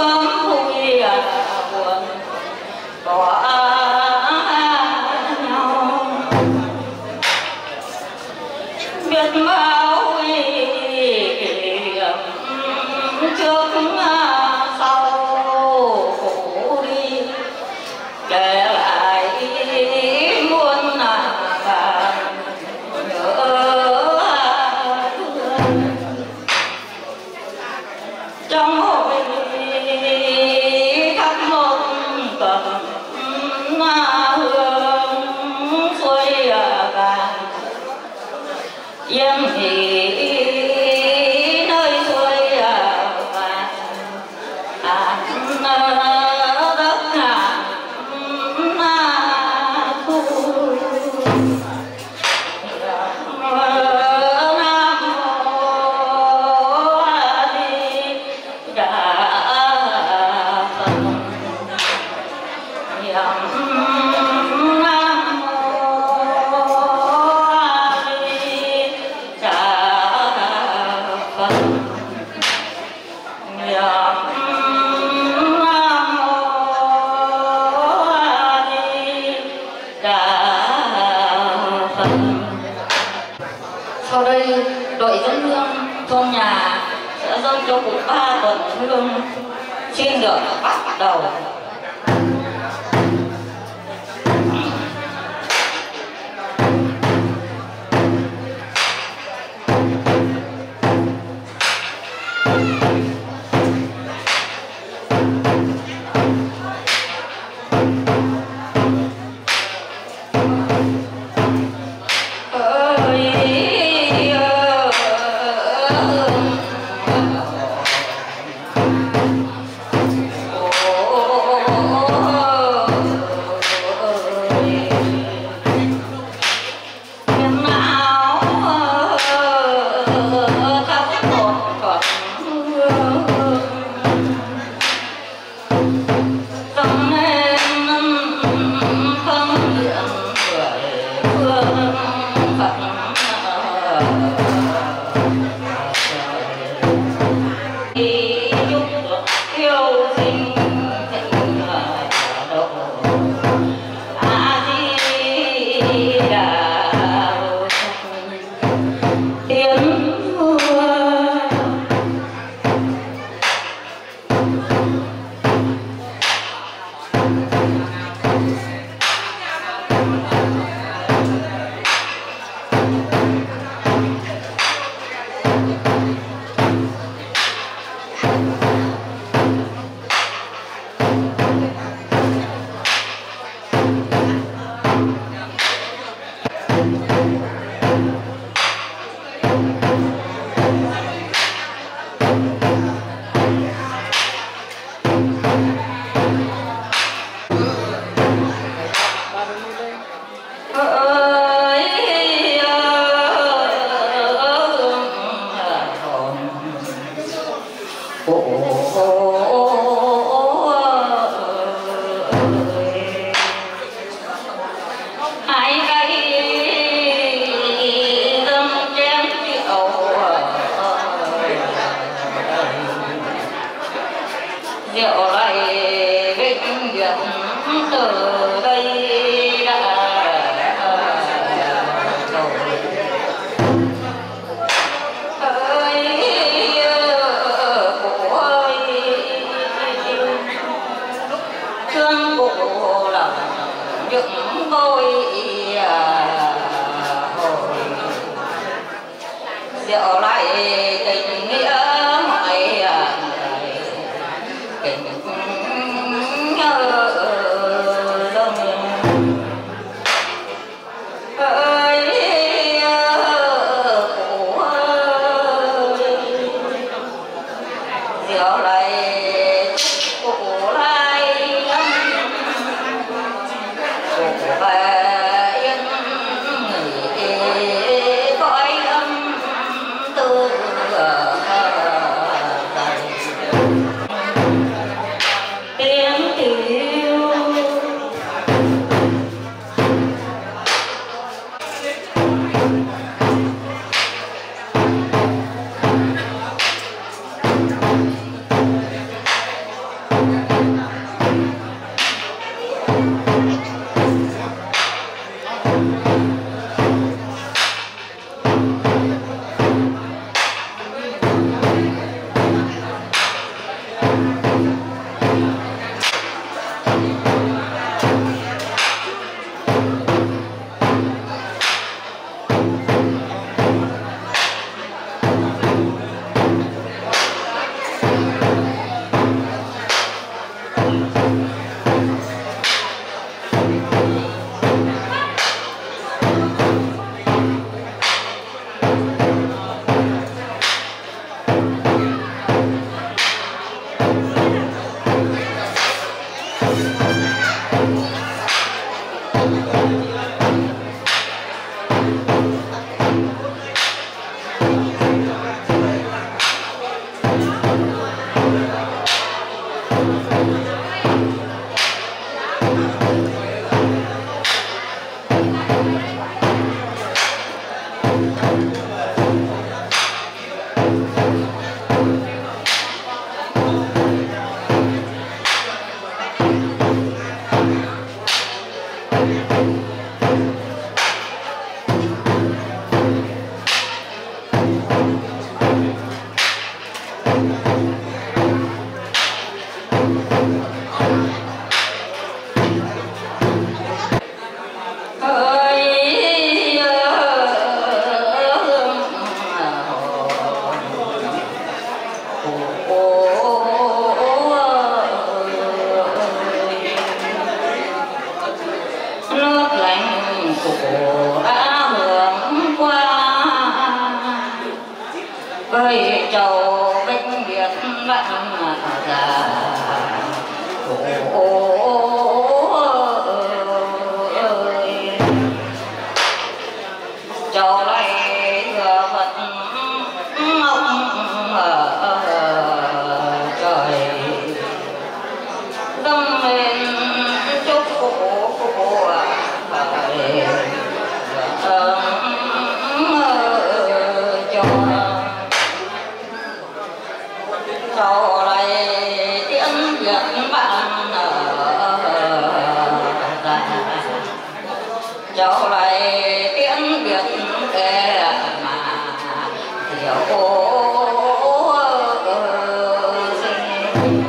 sớm vui buồn bỏ nhau biết bao kỷ niệm trước sau khổ đi kể lại muôn vàn nhớ thương trong hội khắp một cầm hương xuôi vàng yên nghỉ nơi xuôi vàng đất ngàn thu Sau đây đội dân hương thôn nhà sẽ dâng cho cụ 3 tuần hương, xin được bắt đầu. Rượu lại vinh duyệt từ đây đã thương cụ lòng những ngôi hồi rượu lại tình nghĩa mọi tình nhớ đông ơi cụ ơi rượu lại cụ lại cụ về yên nghỉ cõi âm tư Châu lại thừa Phật ông trời dâng lên chúc cho lại tiếng Việt bạn cho lại tiếng Việt kể mà hiểu sinh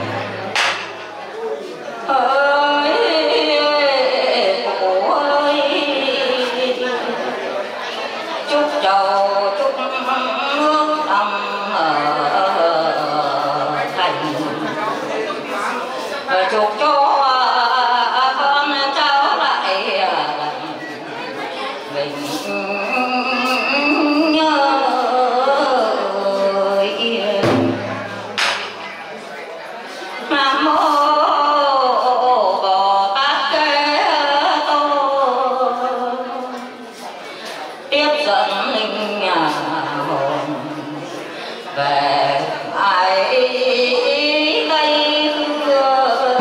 ơi cụ ơi chúc chầu chúc nước tâm thành chúc cho con cháu lại mình nhớ yên. Nam mô Bồ Tát Kế Tôn tiếp dẫn linh hồn về ai gây thương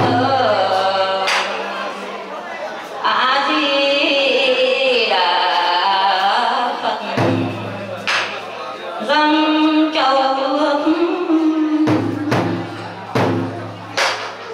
A Di Đà Phật dâng châu hương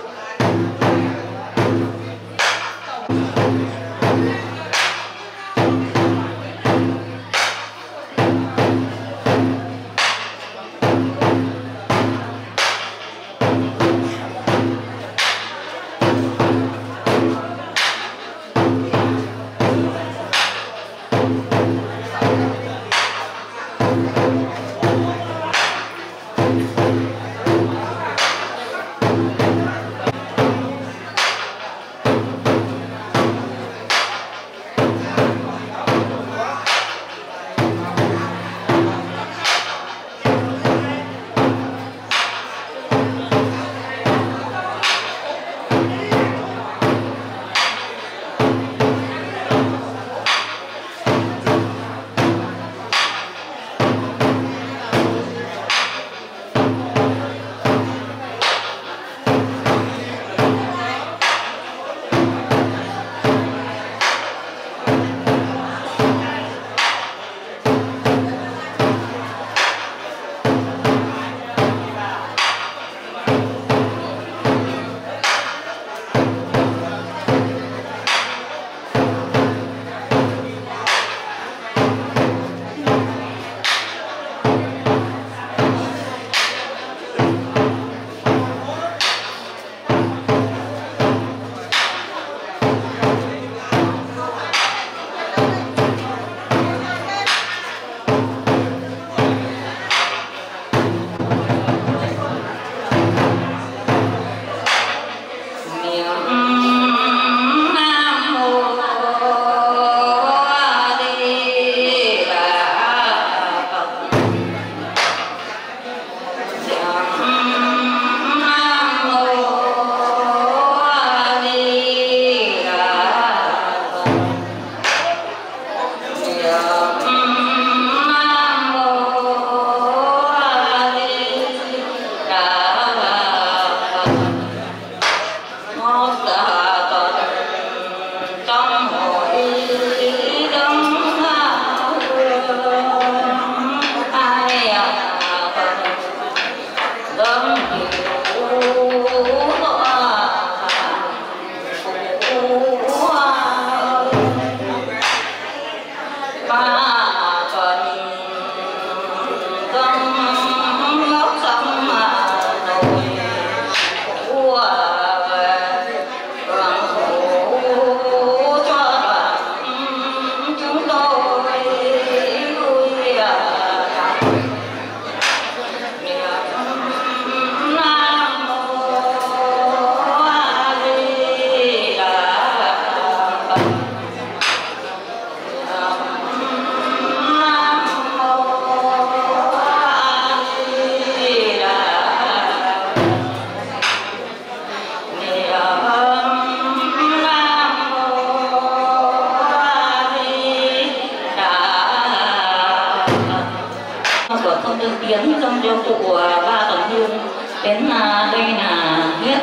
cho cụ ba tuần hương đến đây là hết.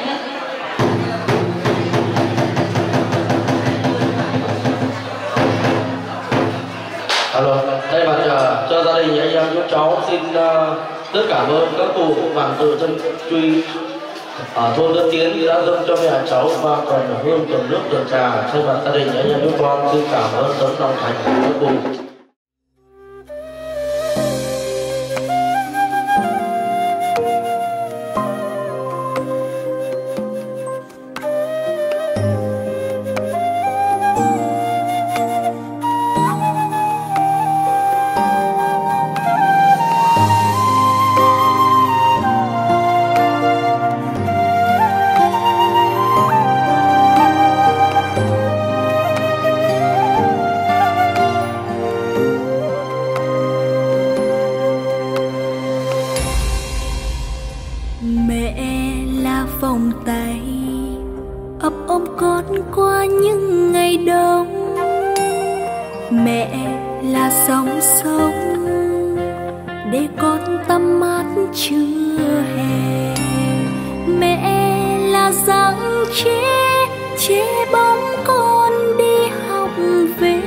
Alo, thay mặt cho gia đình anh em chú cháu xin rất cảm ơn các cụ hoàng tử chân truy ở thôn Đức Tiến đã dâng cho mẹ cháu và còn hương tuần nước tuần trà. Thay mặt gia đình anh em chú con xin cảm ơn tấm lòng thành của các cụ. vòng tay ấp ôm con qua những ngày đông. Mẹ là dòng sông để con tắm mát trưa hè. Mẹ là dáng che bóng con đi học về.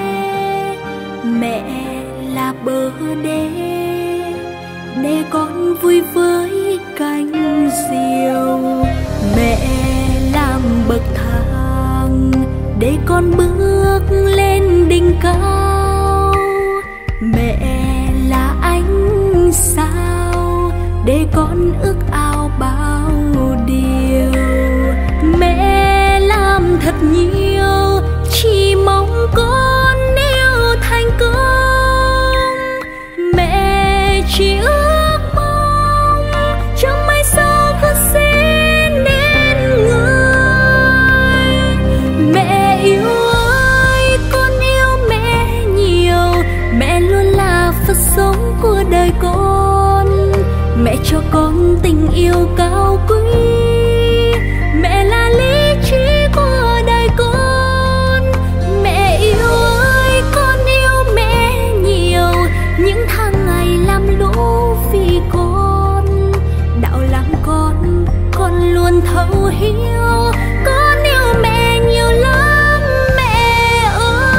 Mẹ là bờ đê để con vui với cánh diều. Mẹ làm bậc thang để con bước lên đỉnh cao. Mẹ là ánh sao để con ước ao bao điều. Mẹ làm thật nhiều chỉ mong con yêu thành công. Mẹ chỉ ước mong trong mai sau con sẽ nên người. Mẹ yêu ơi, con yêu mẹ nhiều. Mẹ luôn là Phật sống của đời con. Mẹ cho con tình yêu cao quý. Mẹ là lý trí của đời con. Mẹ yêu ơi, con yêu mẹ nhiều. Những tháng ngày làm lũ vì con. Đạo làm con luôn thấu hiểu. Con yêu mẹ nhiều lắm mẹ ơi.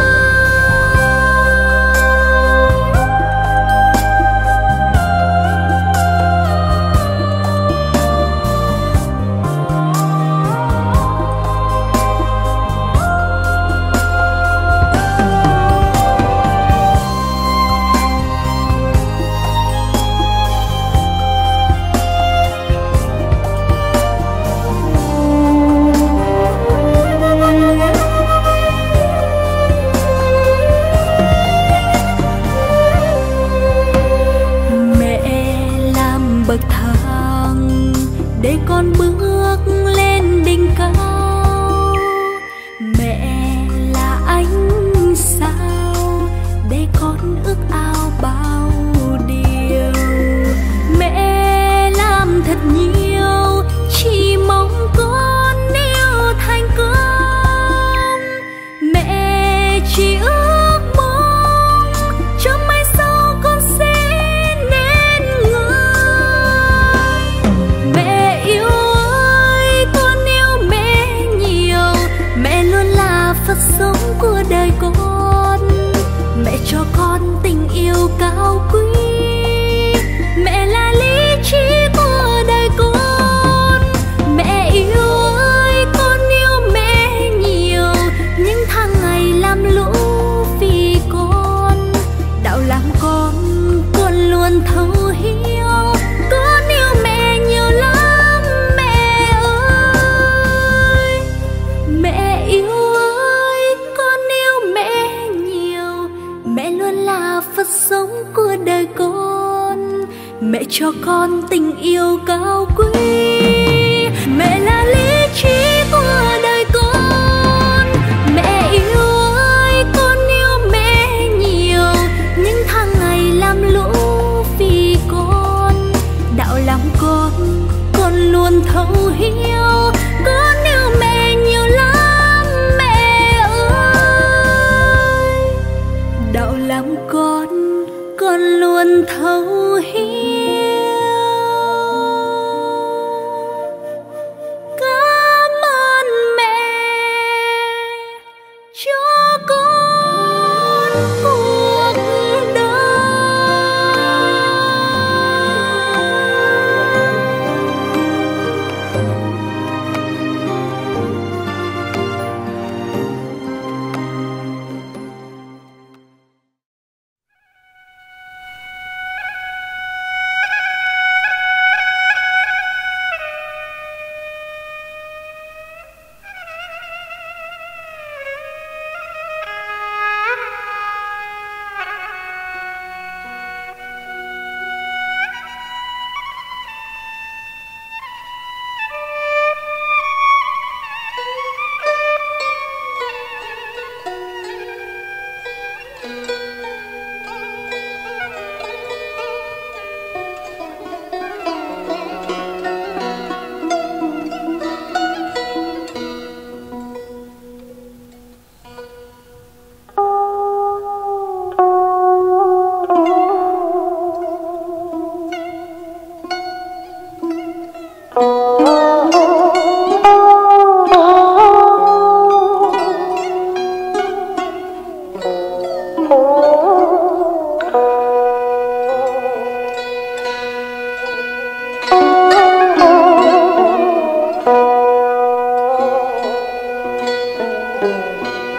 Bậc thang để con bước lên đỉnh cao. Mẹ là ánh sao để con ước ao bao điều. Mẹ làm thật nhiều chỉ mong con yêu thành công. Mẹ chỉ ước mong trong mai sau con sẽ nên người. Phật sống của đời con. Mẹ cho con tình yêu cao quý. Mẹ là lý trí của đời con. Mẹ yêu ơi, con yêu mẹ nhiều. Những tháng ngày làm lũ vì con. Đạo làm con luôn thấu hiểu. Con yêu mẹ nhiều lắm mẹ ơi. Mẹ yêu Phật sống của đời con. Mẹ cho con tình yêu cao quý. Mẹ là lý trí của đời con. Mẹ yêu ơi, con yêu mẹ nhiều. Những tháng ngày làm lũ vì con. Đạo làm con luôn thấu hiểu. Con yêu mẹ nhiều lắm mẹ ơi. Đạo làm con luôn thấu hiểu.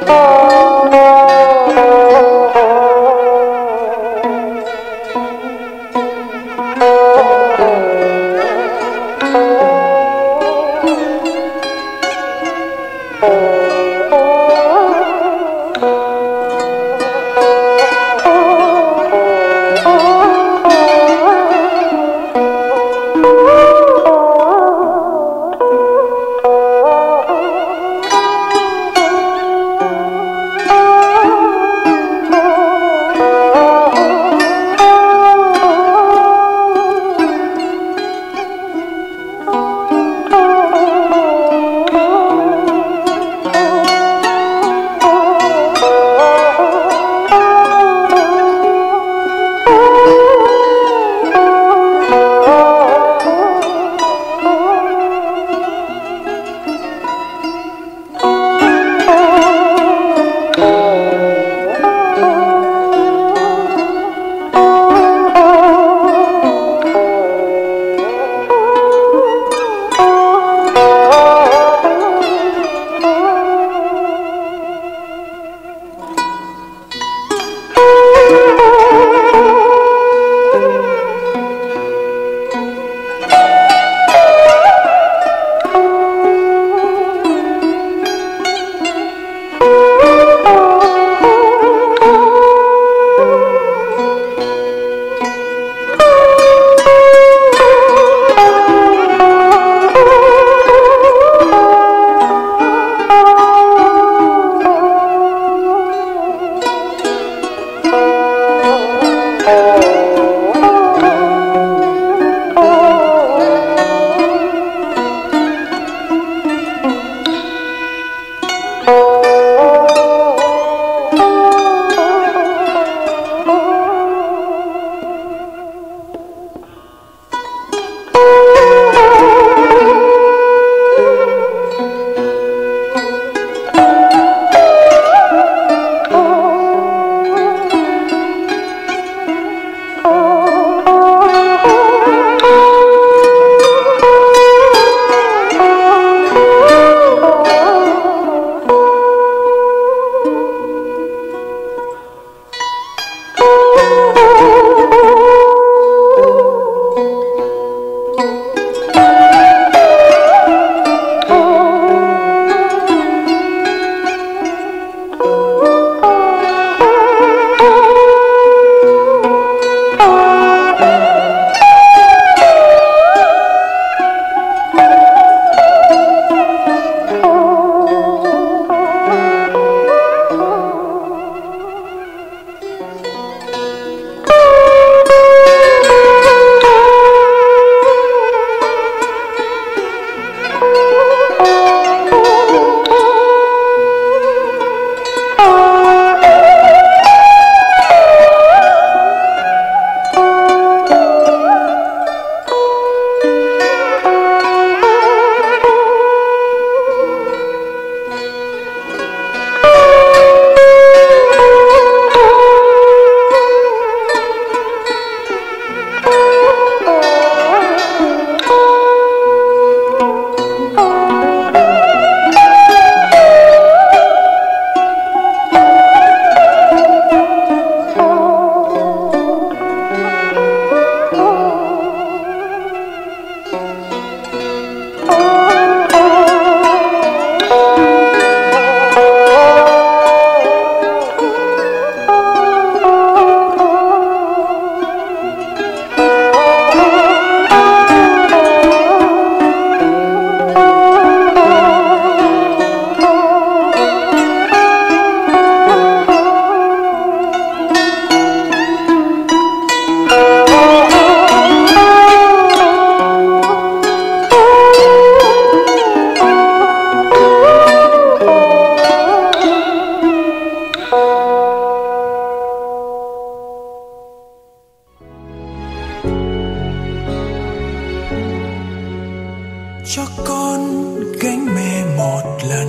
cho con gánh mẹ một lần,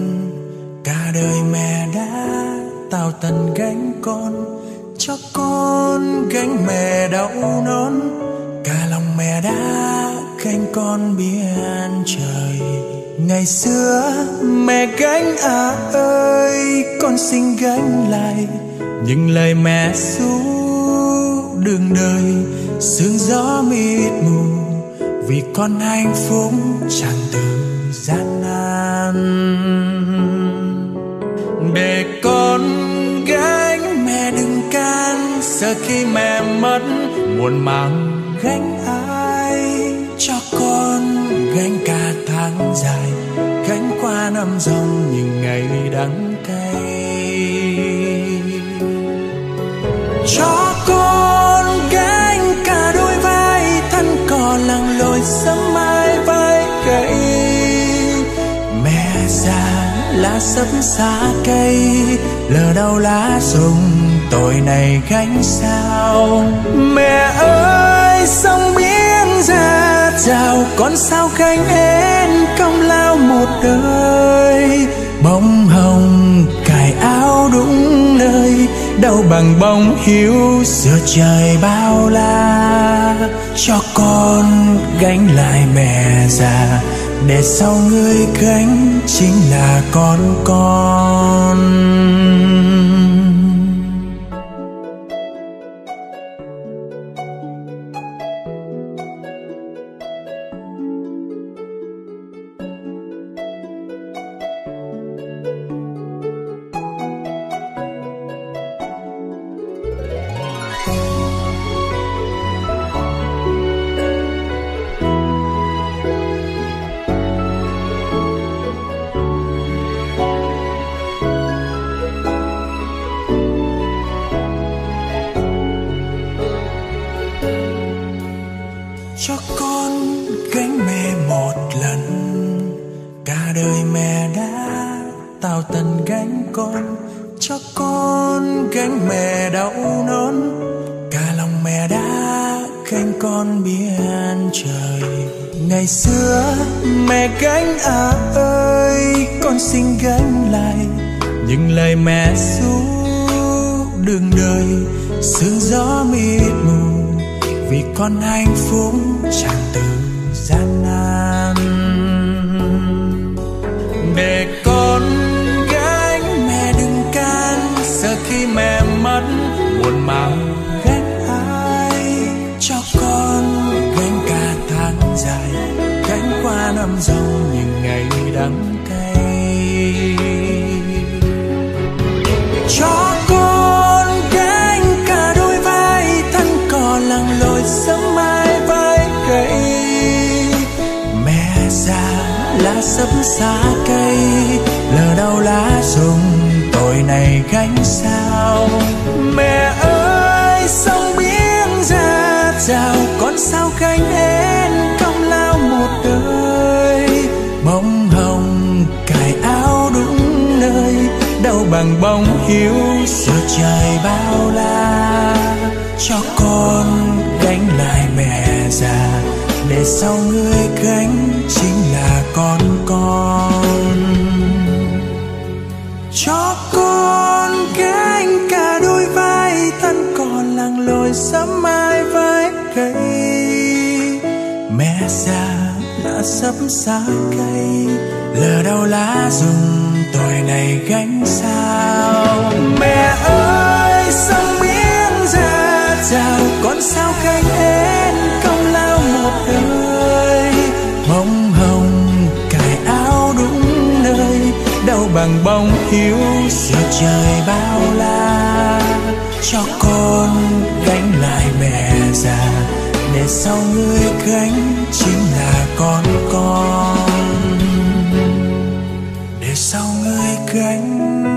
cả đời mẹ đã tạo tần gánh con, cho con gánh mẹ đau non, cả lòng mẹ đã gánh con biển trời. Ngày xưa mẹ gánh ơi, con xin gánh lại những lời mẹ ru đường đời sương gió mịt mù, vì con hạnh phúc tràn từ gian nan. Để con gánh mẹ đừng can, sợ khi mẹ mất muộn màng gánh ai. Cho con gánh cả tháng dài, gánh qua năm dòng những ngày đắng cay. Cho con gánh cả đôi vai, thân cò lặng lội sớm mai vai gãy. Mẹ già lá sấp xa cây, lỡ đâu lá rụng tội này gánh sao. Mẹ ơi sông biển ra rào, con sao gánh hết công lao một đời. Bông hồng cài áo đúng nơi, đâu bằng bông hiu giữa trời bao la. Cho con gánh lại mẹ già, để sau người gánh chính là con. Cho con gánh mẹ một lần, cả đời mẹ đã tạo tần gánh con. Cho con gánh mẹ đau nón, cả lòng mẹ đã gánh con biển trời. Ngày xưa mẹ gánh ơi, con xin gánh lại những lời mẹ ru đường đời sương gió mịt mù, vì con hạnh phúc tràn từ gian nan. Để con gánh mẹ đừng can, sợ khi mẹ mất muộn màng gánh ai. Cho con gánh cả tháng dài, gánh qua năm dòng những ngày đắng cay. Cho con gánh cả đôi vai, thân cò lặng lội sớm mai vai gãy. Mẹ già lá sấp xa cây, lỡ đâu lá rụng tội này gánh sao. Mẹ ơi sông biển ra rào, con sao gánh hết công lao một đời. Bông hồng cài áo đúng nơi, đâu bằng bông hiu giữa trời bao la. Cho con gánh lại mẹ già, để sau người gánh chính là con. Cho con gánh cả đôi vai, thân còn lặng lội sớm mai vai gãy. Mẹ già lá sấp xa cây, lỡ đâu lá rụng tội này gánh sao. Mẹ ơi sông biển ra rào, con sao gánh hết công lao một đời. Bông hồng cài áo đúng nơi, đâu bằng bông hiu giữa trời bao la. Cho con gánh lại mẹ già, để sau người gánh chính là con. Để sau người gánh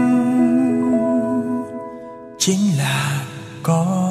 chính là con.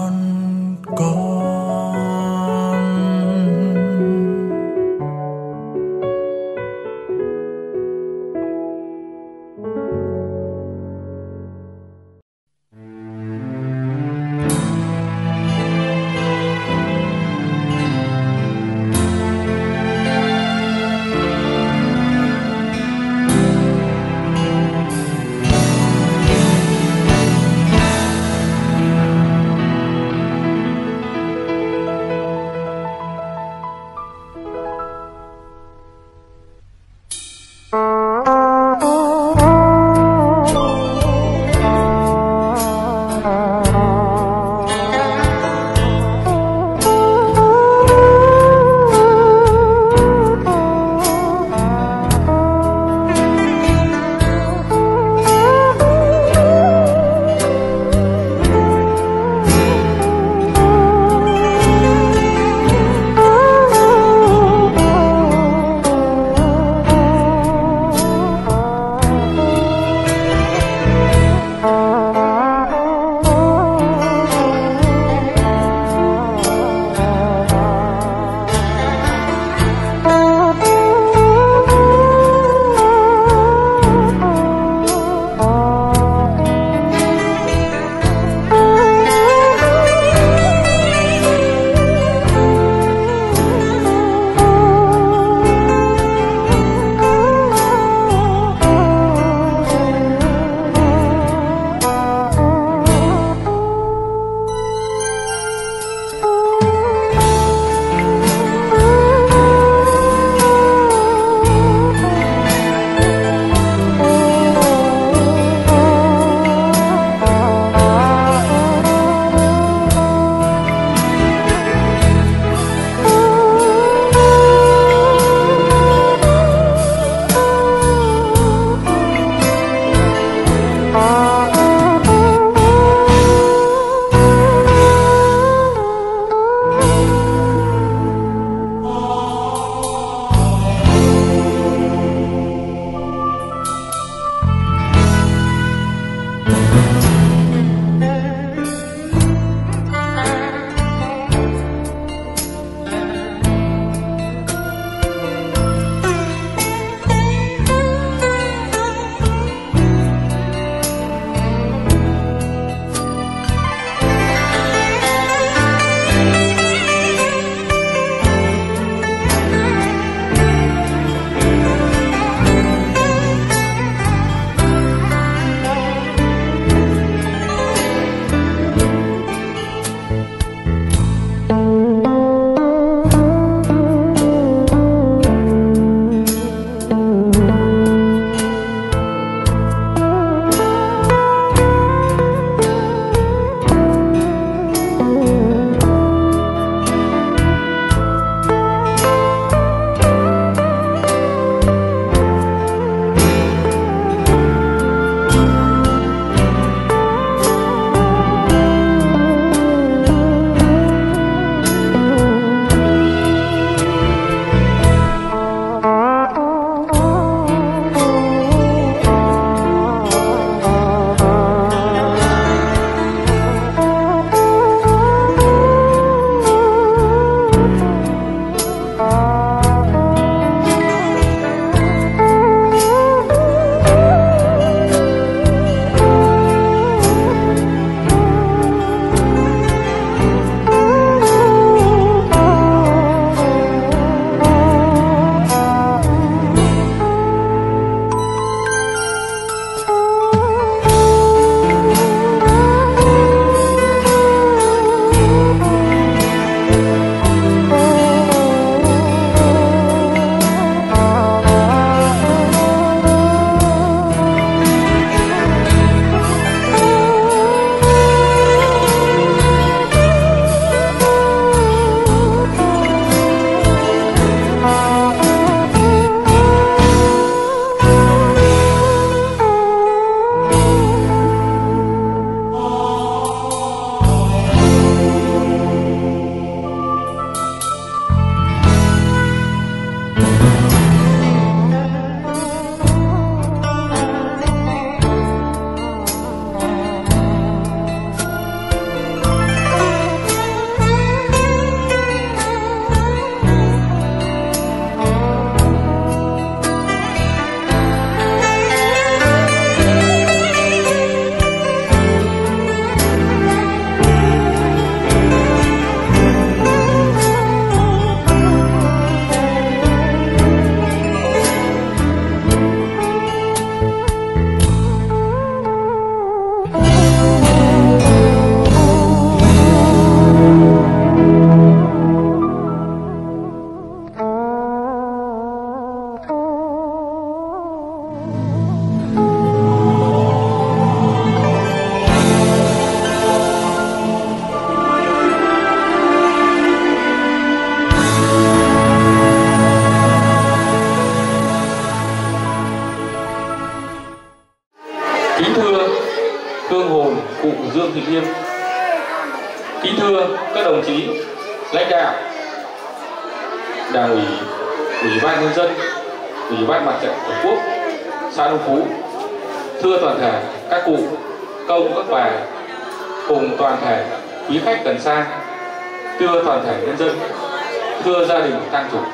Kính thưa hương hồn cụ Dương Thị Liêm, kính thưa các đồng chí lãnh đạo Đảng ủy, Ủy ban nhân dân, Ủy ban Mặt trận Tổ quốc xã Đông Phú, thưa toàn thể các cụ, các ông, các bà, cùng toàn thể quý khách gần xa, thưa toàn thể nhân dân, thưa gia đình tang chủ.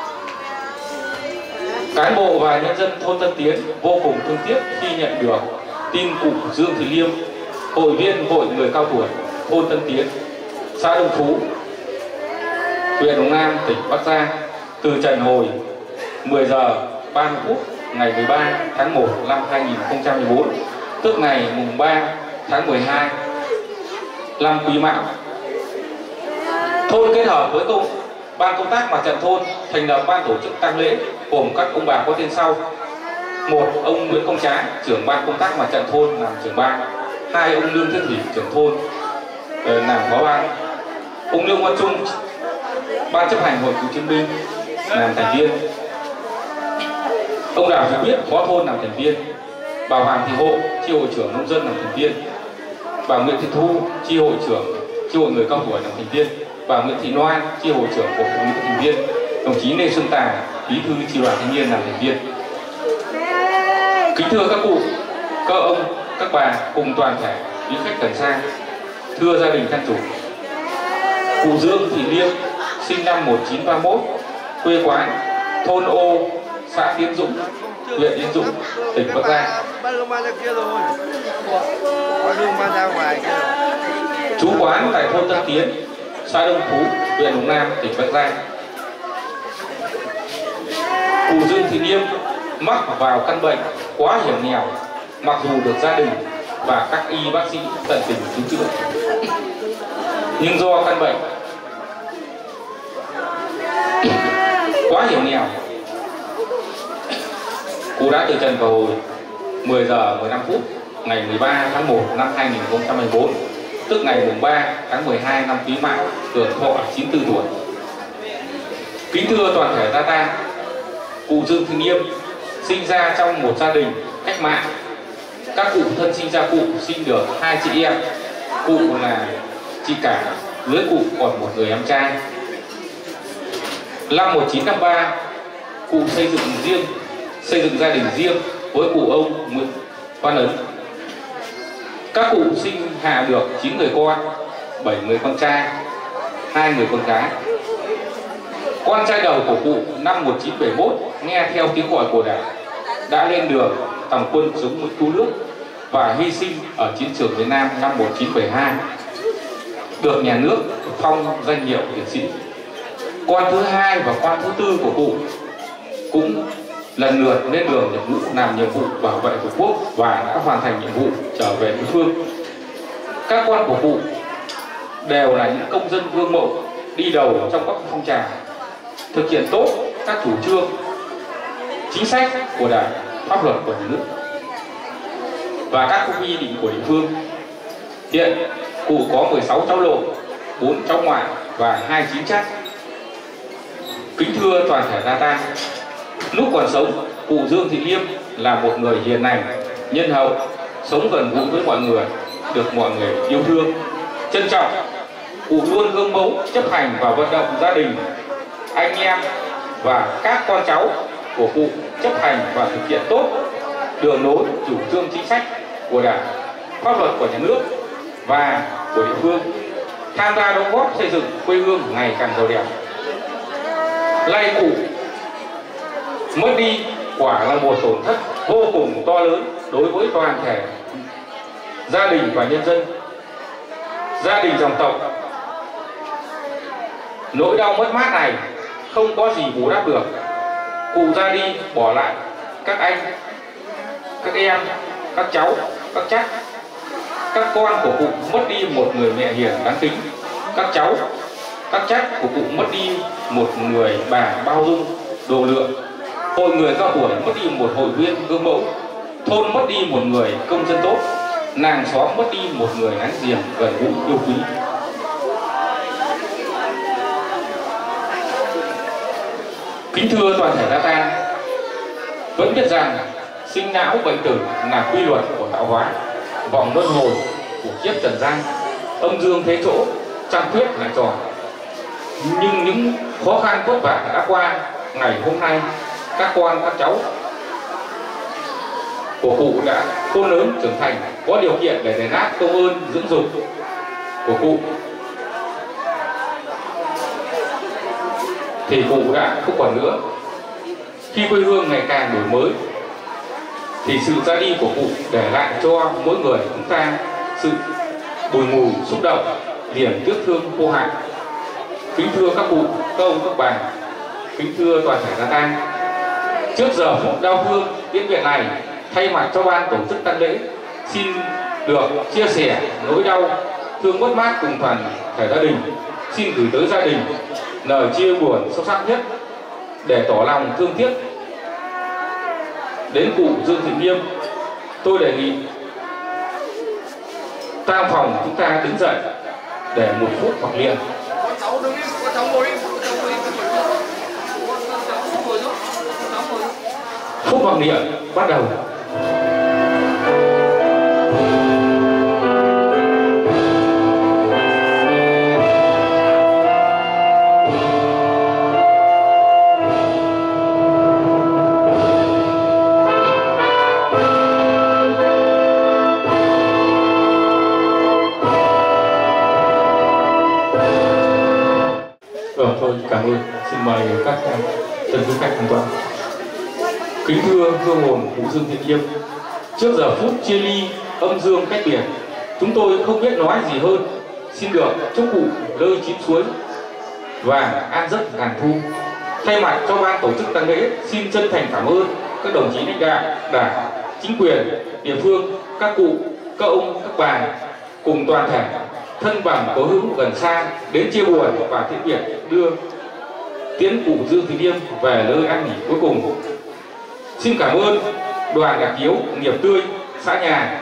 Cán bộ và nhân dân thôn Tân Tiến vô cùng thương tiếc khi nhận được tin cụ Dương Thị Liêm, hội viên hội người cao tuổi thôn Tân Tiến, xã Đông Phú, huyện Đồng Nam, tỉnh Bắc Giang từ trần hồi 10 giờ 30 phút ngày 13 tháng 1 năm 2014, tức ngày mùng 3 tháng 12 năm Quý Mão. Thôn kết hợp với ban công tác mặt trận thôn thành lập ban tổ chức tang lễ gồm các ông bà có tên sau: 1. Ông Nguyễn Công Trá, trưởng ban công tác mặt trận thôn làm trưởng ban. 2. Ông Lương Thế Thủy, trưởng thôn làm phó ban. Ông Lương Văn Trung, ban chấp hành hội cựu chiến binh làm thành viên. Ông Đào Thị Biết, phó thôn làm thành viên. Bà Hoàng Thị Hộ, chi hội trưởng nông dân làm thành viên. Bà Nguyễn Thị Thu, chi hội trưởng chi hội người cao tuổi làm thành viên. Bà Nguyễn Thị Loan, chi hội trưởng của phụ nữ thành viên. Đồng chí Lê Xuân Tài, bí thư chi đoàn thanh niên làm thành viên. Kính thưa các cụ, các ông, các bà cùng toàn thể quý khách gần xa, thưa gia đình thân chủ. Cụ Dương Thị Liêm sinh năm 1931, quê quán thôn Ô, xã Tiến Dũng, huyện Yên Dũng, tỉnh Bắc Giang. Trú quán tại thôn Tân Tiến, xã Đông Phú, huyện Đồng Nam, tỉnh Bắc Giang. Cụ Dương Thị Liêm mắc vào căn bệnh quá hiểm nghèo, mặc dù được gia đình và các y bác sĩ tận tình cứu chữa, nhưng do căn bệnh quá hiểm nghèo, cụ đã từ trần vào hồi 10 giờ 15 phút ngày 13 tháng 1 năm 2014, tức ngày mùng 3 tháng 12 năm Quý Mão, hưởng thọ 94 tuổi. Kính thưa toàn thể gia tang, cụ Dương Thị Liêm sinh ra trong một gia đình cách mạng. Các cụ thân sinh ra cụ sinh được 2 chị em. Cụ là chị cả, dưới cụ còn một người em trai. Năm 1953, cụ xây dựng gia đình riêng với cụ ông Nguyễn Văn Ấn. Các cụ sinh hạ được 9 người con, 7 người con trai, 2 người con gái. Con trai đầu của cụ năm 1971 nghe theo tiếng gọi của Đảng đã lên đường tòng quân chống Mỹ cứu nước và hy sinh ở chiến trường miền Nam năm 1972, được nhà nước phong danh hiệu liệt sĩ. Con thứ hai và con thứ tư của cụ cũng lần lượt lên đường nhập ngũ làm nhiệm vụ bảo vệ Tổ quốc và đã hoàn thành nhiệm vụ trở về địa phương. Các con của cụ đều là những công dân gương mẫu, đi đầu trong các phong trào, thực hiện tốt các chủ trương, chính sách của Đảng, pháp luật của nhà nước và các quy định của địa phương. Hiện cụ có 16 cháu lộ, 4 cháu ngoại và 2 chín chắt. Kính thưa toàn thể gia tang, lúc còn sống, cụ Dương Thị Liêm là một người hiền lành, nhân hậu, sống gần gũi với mọi người, được mọi người yêu thương, trân trọng. Cụ luôn gương mẫu chấp hành và vận động gia đình, anh em và các con cháu của cụ chấp hành và thực hiện tốt đường lối chủ trương chính sách của Đảng, pháp luật của nhà nước và của địa phương, tham gia đóng góp xây dựng quê hương ngày càng giàu đẹp. Nay cụ mất đi quả là một tổn thất vô cùng to lớn đối với toàn thể gia đình và nhân dân, gia đình dòng tộc. Nỗi đau mất mát này không có gì bù đắp được. Cụ ra đi bỏ lại các anh, các em, các cháu, các chắt. Các con của cụ mất đi một người mẹ hiền đáng kính. Các cháu, các chắt của cụ mất đi một người bà bao dung, độ lượng. Hội người cao tuổi mất đi một hội viên gương mẫu. Thôn mất đi một người công dân tốt. Làng xóm mất đi một người láng giềng gần gũi yêu quý. Kính thưa toàn thể gia tang, vẫn biết rằng sinh não bệnh tử là quy luật của tạo hóa, vòng luân hồi của kiếp trần gian, âm dương thế chỗ, trăng khuyết là tròn. Nhưng những khó khăn vất vả đã qua, ngày hôm nay các con các cháu của cụ đã khôn lớn trưởng thành, có điều kiện để đền đáp công ơn dưỡng dục của cụ, thì cụ đã không còn nữa. Khi quê hương ngày càng đổi mới thì sự ra đi của cụ để lại cho mỗi người chúng ta sự bùi ngùi xúc động, liền tiếc thương vô hạn. Kính thưa các cụ, các ông, các bà, kính thưa toàn thể gia tang, trước giờ phút đau thương tiễn biệt này, thay mặt cho ban tổ chức tang lễ xin được chia sẻ nỗi đau thương mất mát cùng toàn thể gia đình, xin gửi tới gia đình lời chia buồn sâu sắc nhất để tỏ lòng thương tiếc đến cụ Dương Thị Nghiêm. Tôi đề nghị tang phòng chúng ta đứng dậy để một phút mặc niệm. Phút mặc niệm bắt đầu. Thôi cảm ơn. Xin mời các tân quý khách tham quan. Kính thưa hương hồn cụ Dương Thị Nghiêm, trước giờ phút chia ly âm dương cách biệt, chúng tôi không biết nói gì hơn. Xin được chúc cụ lơi chín suối và an giấc ngàn thu. Thay mặt cho ban tổ chức tang lễ, xin chân thành cảm ơn các đồng chí lãnh đạo đảng, chính quyền địa phương, các cụ, các ông, các bà cùng toàn thể thân bằng cố hữu gần xa đến chia buồn và tiễn biệt, đưa tiễn cụ Dương Thị Nghiêm về nơi an nghỉ cuối cùng. Xin cảm ơn đoàn nhạc hiếu Nghiệp Tươi xã nhà.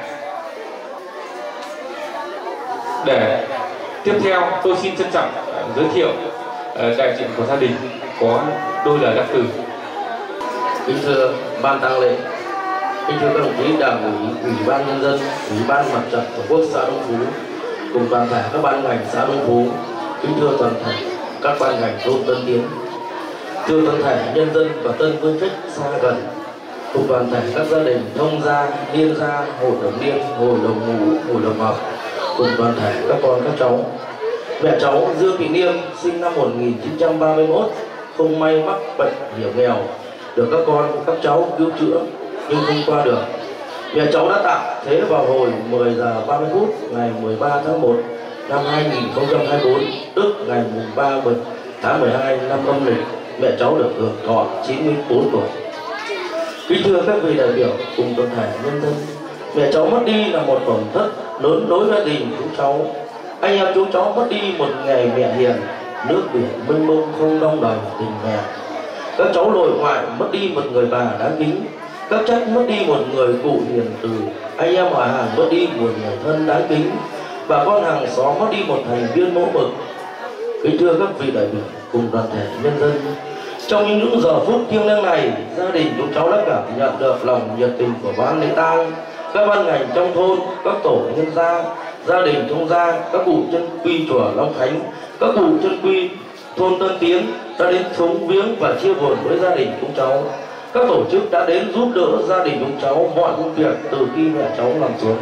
Để tiếp theo tôi xin trân trọng giới thiệu đại diện của gia đình có đôi lời đáp từ. Kính thưa ban tang lễ, kính thưa các đồng chí đảng ủy, ủy ban nhân dân, ủy ban mặt trận tổ quốc xã Đông Phú cùng toàn thể các ban ngành xã Đông Phú, kính thưa toàn thể các ban ngành thôn Tân Tiến, thưa toàn thể nhân dân và tân vương khách xa gần, cùng toàn thể các gia đình thông gia, liên gia, hội đồng liên, hội đồng ngũ, hội đồng học, cùng toàn thể các con các cháu. Mẹ cháu Dương Thị Nghiêm sinh năm 1931, không may mắc bệnh hiểm nghèo, được các con các cháu cứu chữa nhưng không qua được. Mẹ cháu đã tạm thế vào hồi 10 giờ 30 phút ngày 13 tháng 1 năm 2024, tức ngày 3 tháng 12 năm âm lịch. Mẹ cháu được hưởng thọ 94 tuổi. Kính thưa các vị đại biểu cùng toàn thể nhân dân, mẹ cháu mất đi là một tổn thất lớn đối với gia đình chúng cháu. Anh em chúng cháu mất đi một ngày mẹ hiền, nước biển mênh mông không đong đầy tình mẹ. Các cháu nội ngoại mất đi một người bà đáng kính, các trách mất đi một người cụ hiền từ, anh em họ hàng mất đi một người thân đáng kính, bà con hàng xóm mất đi một thành viên mẫu mực. Kính thưa các vị đại biểu cùng toàn thể nhân dân, trong những giờ phút thiêng liêng này, gia đình chúng cháu đã cảm nhận được lòng nhiệt tình của ban lễ tang, các ban ngành trong thôn, các tổ nhân gia, gia đình thông gia, các cụ chân quy chùa Long Khánh, các cụ chân quy thôn Tân Tiến đã đến sống viếng và chia buồn với gia đình chúng cháu. Các tổ chức đã đến giúp đỡ gia đình chúng cháu mọi công việc từ khi mẹ cháu nằm xuống.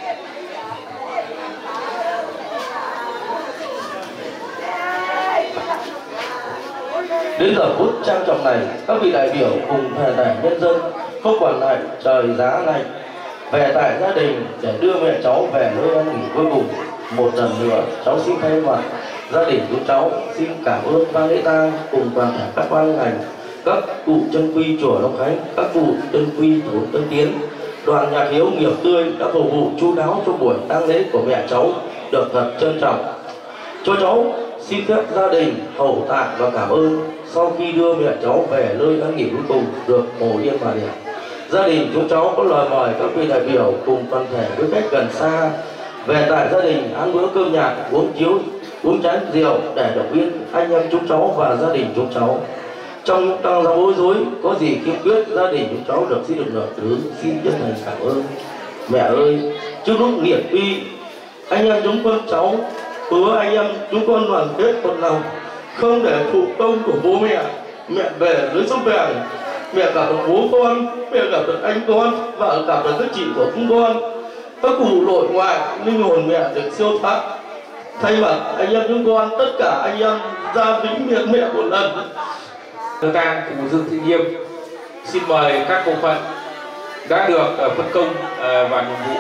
Đến giờ phút trang trọng này, các vị đại biểu cùng toàn thể nhân dân không quản ngại trời giá lạnh về tại gia đình để đưa mẹ cháu về nơi an nghỉ cuối cùng. Một lần nữa, cháu xin thay mặt gia đình chúng cháu xin cảm ơn ban lễ tang cùng toàn thể các ban ngành, các cụ chân quy chùa Long Khánh, các cụ chân quy thôn Tân Tiến, đoàn nhạc hiếu Nghiệp Tươi đã phục vụ chu đáo cho buổi tang lễ của mẹ cháu được thật trân trọng. Cho cháu xin phép gia đình hậu tạ và cảm ơn sau khi đưa mẹ cháu về nơi an nghỉ cuối cùng được mồ yên bà đẹp. Gia đình chúng cháu có lời mời các vị đại biểu cùng toàn thể với khách gần xa về tại gia đình ăn bữa cơm nhạt, uống chén rượu để động viên anh em chúng cháu và gia đình chúng cháu. Trong lúc đang ra bối rối, có gì kiên quyết gia đình chúng cháu được xin được nợ thứ, xin chân thành cảm ơn. Mẹ ơi, trước lúc nghiệt uy, anh em chúng con cháu hứa anh em chúng con đoàn kết một lòng, không để phụ công của bố mẹ. Mẹ về với số bèn, mẹ gặp được bố con, mẹ gặp được anh con và gặp được các chị của chúng con. Các cụ nội ngoại, linh hồn mẹ được siêu thoát. Thay mặt anh em chúng con, tất cả anh em ra vĩnh biệt mẹ một lần. Thưa tang cụ Dương Thị Nghiêm, xin mời các bộ phận đã được phân công và nhiệm vụ.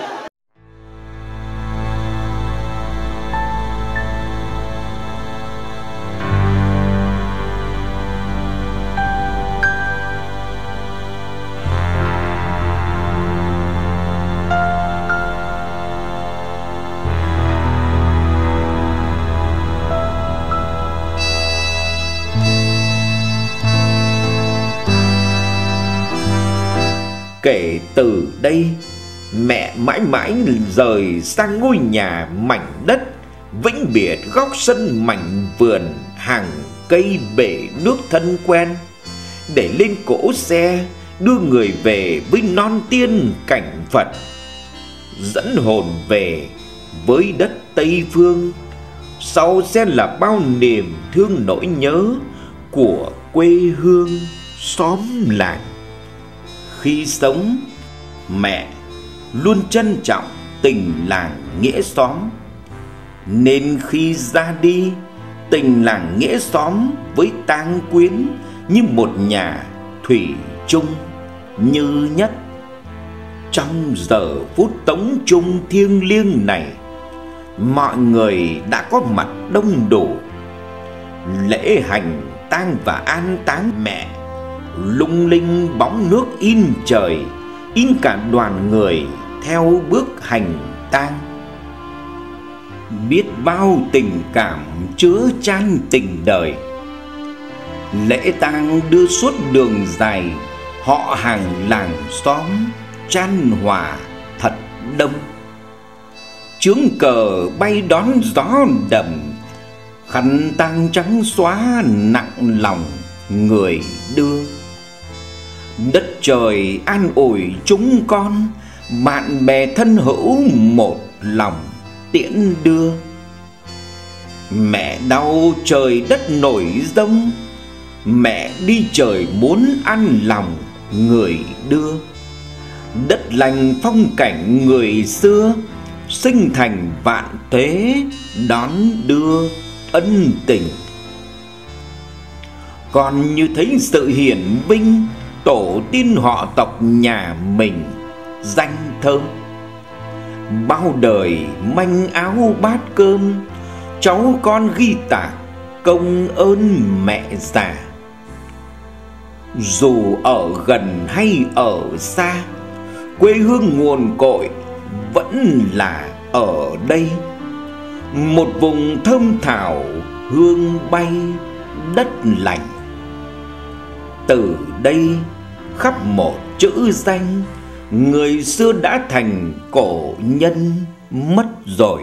Kể từ đây, mẹ mãi mãi rời sang ngôi nhà mảnh đất vĩnh biệt góc sân mảnh vườn, hàng cây bể nước thân quen, để lên cỗ xe đưa người về với non tiên cảnh Phật, dẫn hồn về với đất Tây Phương. Sau sẽ là bao niềm thương nỗi nhớ của quê hương xóm làng. Khi sống, mẹ luôn trân trọng tình làng nghĩa xóm, nên khi ra đi, tình làng nghĩa xóm với tang quyến như một nhà thủy chung như nhất. Trong giờ phút tống chung thiêng liêng này, mọi người đã có mặt đông đủ. Lễ hành tang và an táng mẹ lung linh bóng nước in trời, in cả đoàn người theo bước hành tang. Biết bao tình cảm chứa chan tình đời, lễ tang đưa suốt đường dài, họ hàng làng xóm chan hòa thật đông. Chướng cờ bay đón gió đầm, khăn tang trắng xóa nặng lòng người đưa. Đất trời an ủi chúng con, bạn bè thân hữu một lòng tiễn đưa. Mẹ đau trời đất nổi giông, mẹ đi trời muốn an lòng người đưa. Đất lành phong cảnh người xưa, sinh thành vạn thế đón đưa ân tình. Còn như thấy sự hiển vinh, tổ tiên họ tộc nhà mình danh thơm. Bao đời manh áo bát cơm, cháu con ghi tạc công ơn mẹ già. Dù ở gần hay ở xa, quê hương nguồn cội vẫn là ở đây. Một vùng thơm thảo hương bay đất lành. Từ đây khắp một chữ danh, người xưa đã thành cổ nhân mất rồi.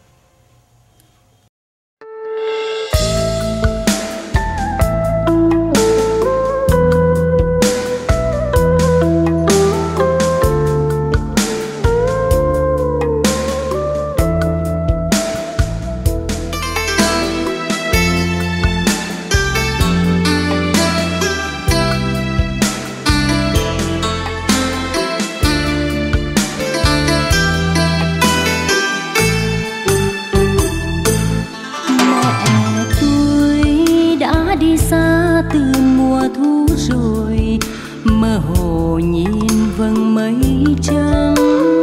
Từ mùa thu rồi, mơ hồ nhìn vầng mây trắng.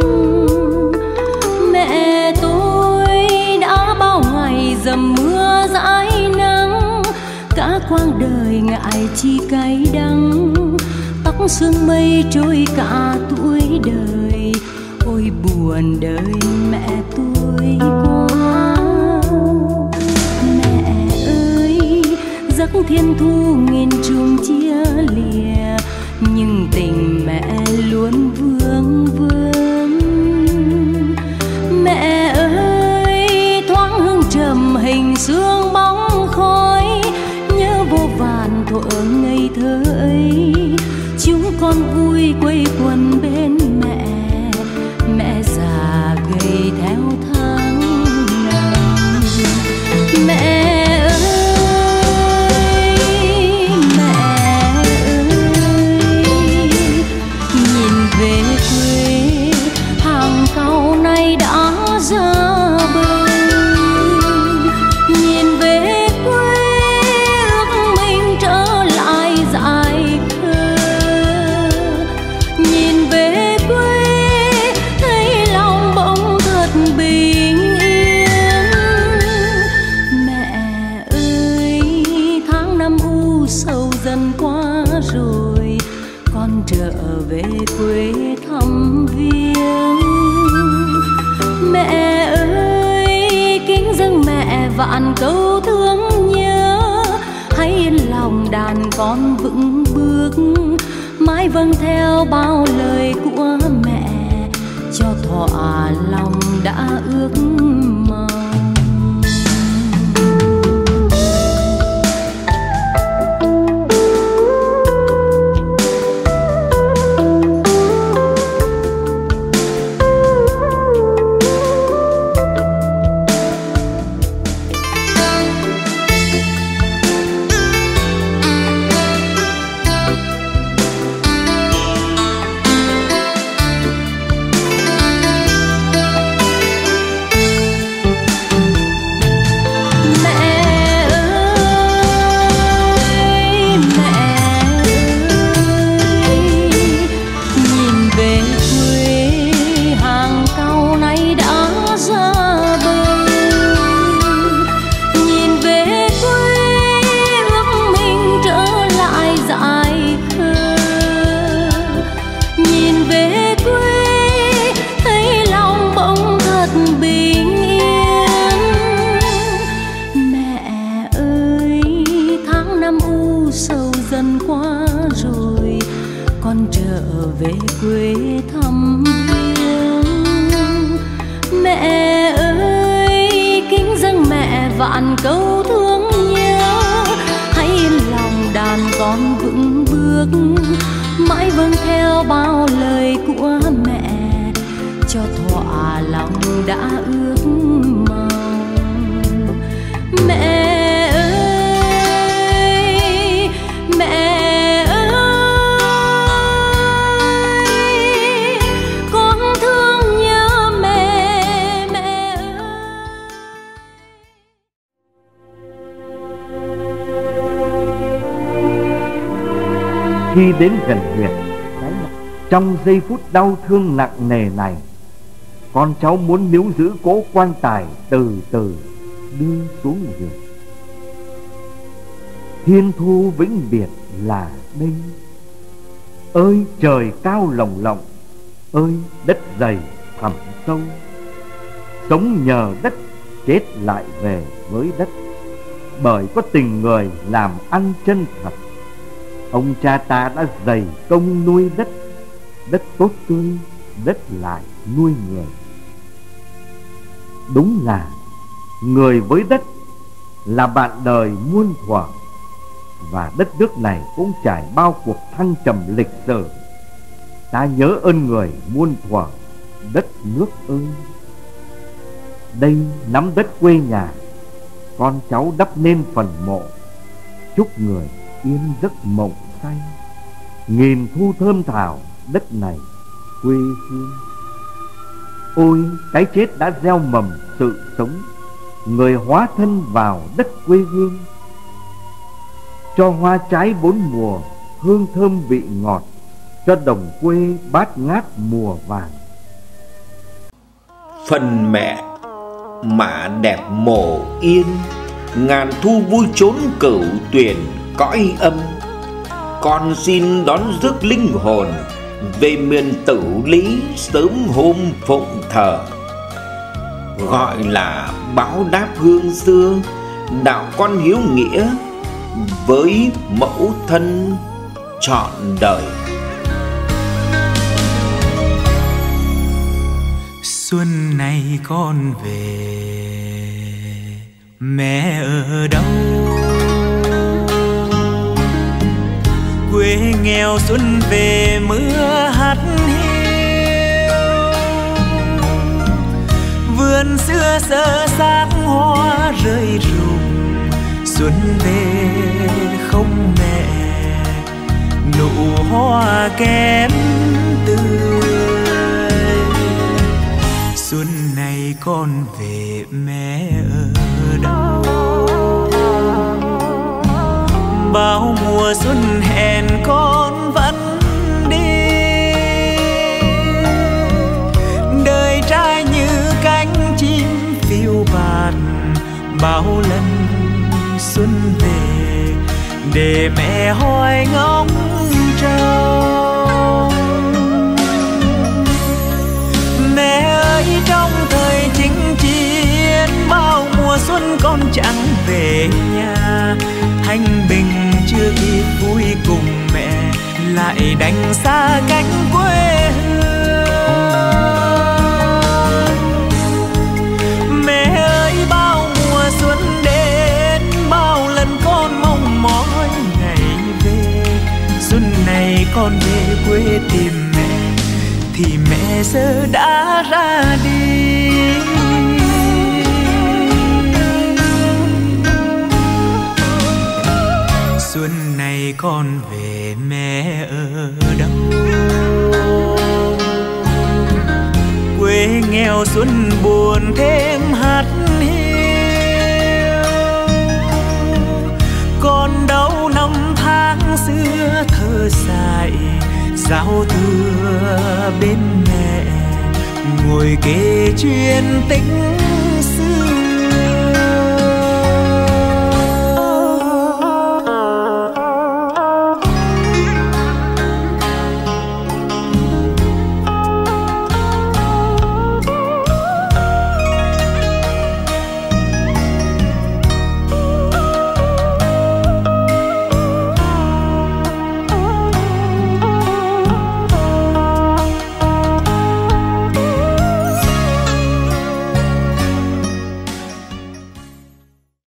Mẹ tôi đã bao ngày dầm mưa dãi nắng, cả quãng đời ngại chi cay đắng. Tóc sương mây trôi cả tuổi đời, ôi buồn đời mẹ tôi quá. Giấc thiên thu nghìn chuông chia lìa, nhưng tình mẹ luôn vương vương. Mẹ ơi, thoáng hương trầm hình sương bóng khói, nhớ vô vàn thuở ngây thơ con vui quây quần bên mẹ. Mẹ già gầy theo tháng năm. Mẹ ơi, mẹ ơi, nhìn về quê hàng cau nay đã ra bờ. Nhìn về quê ước mình trở lại dại khờ. Nhìn về quê thấy lòng bỗng thật bình yên. Mẹ ơi, tháng năm u sầu dần qua rồi, con trở về quê thăm viếng. Mẹ ơi, kính dâng mẹ vạn câu thương nhớ. Hãy yên lòng đàn con vững bước, mãi vâng theo bao lời của mẹ, cho thỏa lòng đã ước mong. Về quê thăm viếng. Mẹ ơi, kính dâng mẹ vạn câu thương nhớ. Hãy yên lòng đàn con vững bước, mãi vâng theo bao lời của mẹ, cho thỏa lòng đã ước mong. Mẹ ơi, mẹ khi đến gần huyện. Trong giây phút đau thương nặng nề này, con cháu muốn níu giữ cỗ quan tài từ từ đưa xuống huyện. Thiên thu vĩnh biệt là đây. Ơi trời cao lồng lộng, ơi đất dày thẳm sâu. Sống nhờ đất, chết lại về với đất, bởi có tình người làm ăn chân thật. Ông cha ta đã dày công nuôi đất, đất tốt tươi, đất lại nuôi người. Đúng là người với đất là bạn đời muôn thuở, và đất nước này cũng trải bao cuộc thăng trầm lịch sử. Ta nhớ ơn người muôn thuở, đất nước ơi. Đây nắm đất quê nhà, con cháu đắp nên phần mộ, chúc người yên giấc mộng say. Nghìn thu thơm thảo đất này quê hương. Ôi cái chết đã gieo mầm sự sống, người hóa thân vào đất quê hương. Cho hoa trái bốn mùa hương thơm vị ngọt, cho đồng quê bát ngát mùa vàng. Phần mẹ mạ đẹp mồ yên, ngàn thu vui trốn cửu tuyền cõi âm. Con xin đón rước linh hồn về miền Tử Lý sớm hôm phụng thờ. Gọi là báo đáp hương xưa, đạo con hiếu nghĩa với mẫu thân trọn đời. Xuân này con về, mẹ ở đâu? Quê quê nghèo xuân về mưa hắt hiu, vườn xưa sơ xác hoa rơi rụng, xuân về không mẹ, nụ hoa kém tươi. Xuân này con về mẹ ở đâu? Bao mùa xuân hẹn con vẫn đi, đời trai như cánh chim phiêu bạt, bao lần xuân về để mẹ hoài ngóng trông. Mẹ ơi, trong thời chinh chiến bao mùa xuân con chẳng về nhà, thanh bình chưa kịp vui cùng mẹ, lại đành xa cánh quê hương. Mẹ ơi, bao mùa xuân đến bao lần con mong mỏi ngày về, xuân này con về quê tìm mẹ thì mẹ giờ đã ra đi. Xuân này con về mẹ ở đâu? Quê nghèo xuân buồn thêm hắt hiu, còn đâu năm tháng xưa thơ dại, giao thừa bên mẹ ngồi kể chuyện tình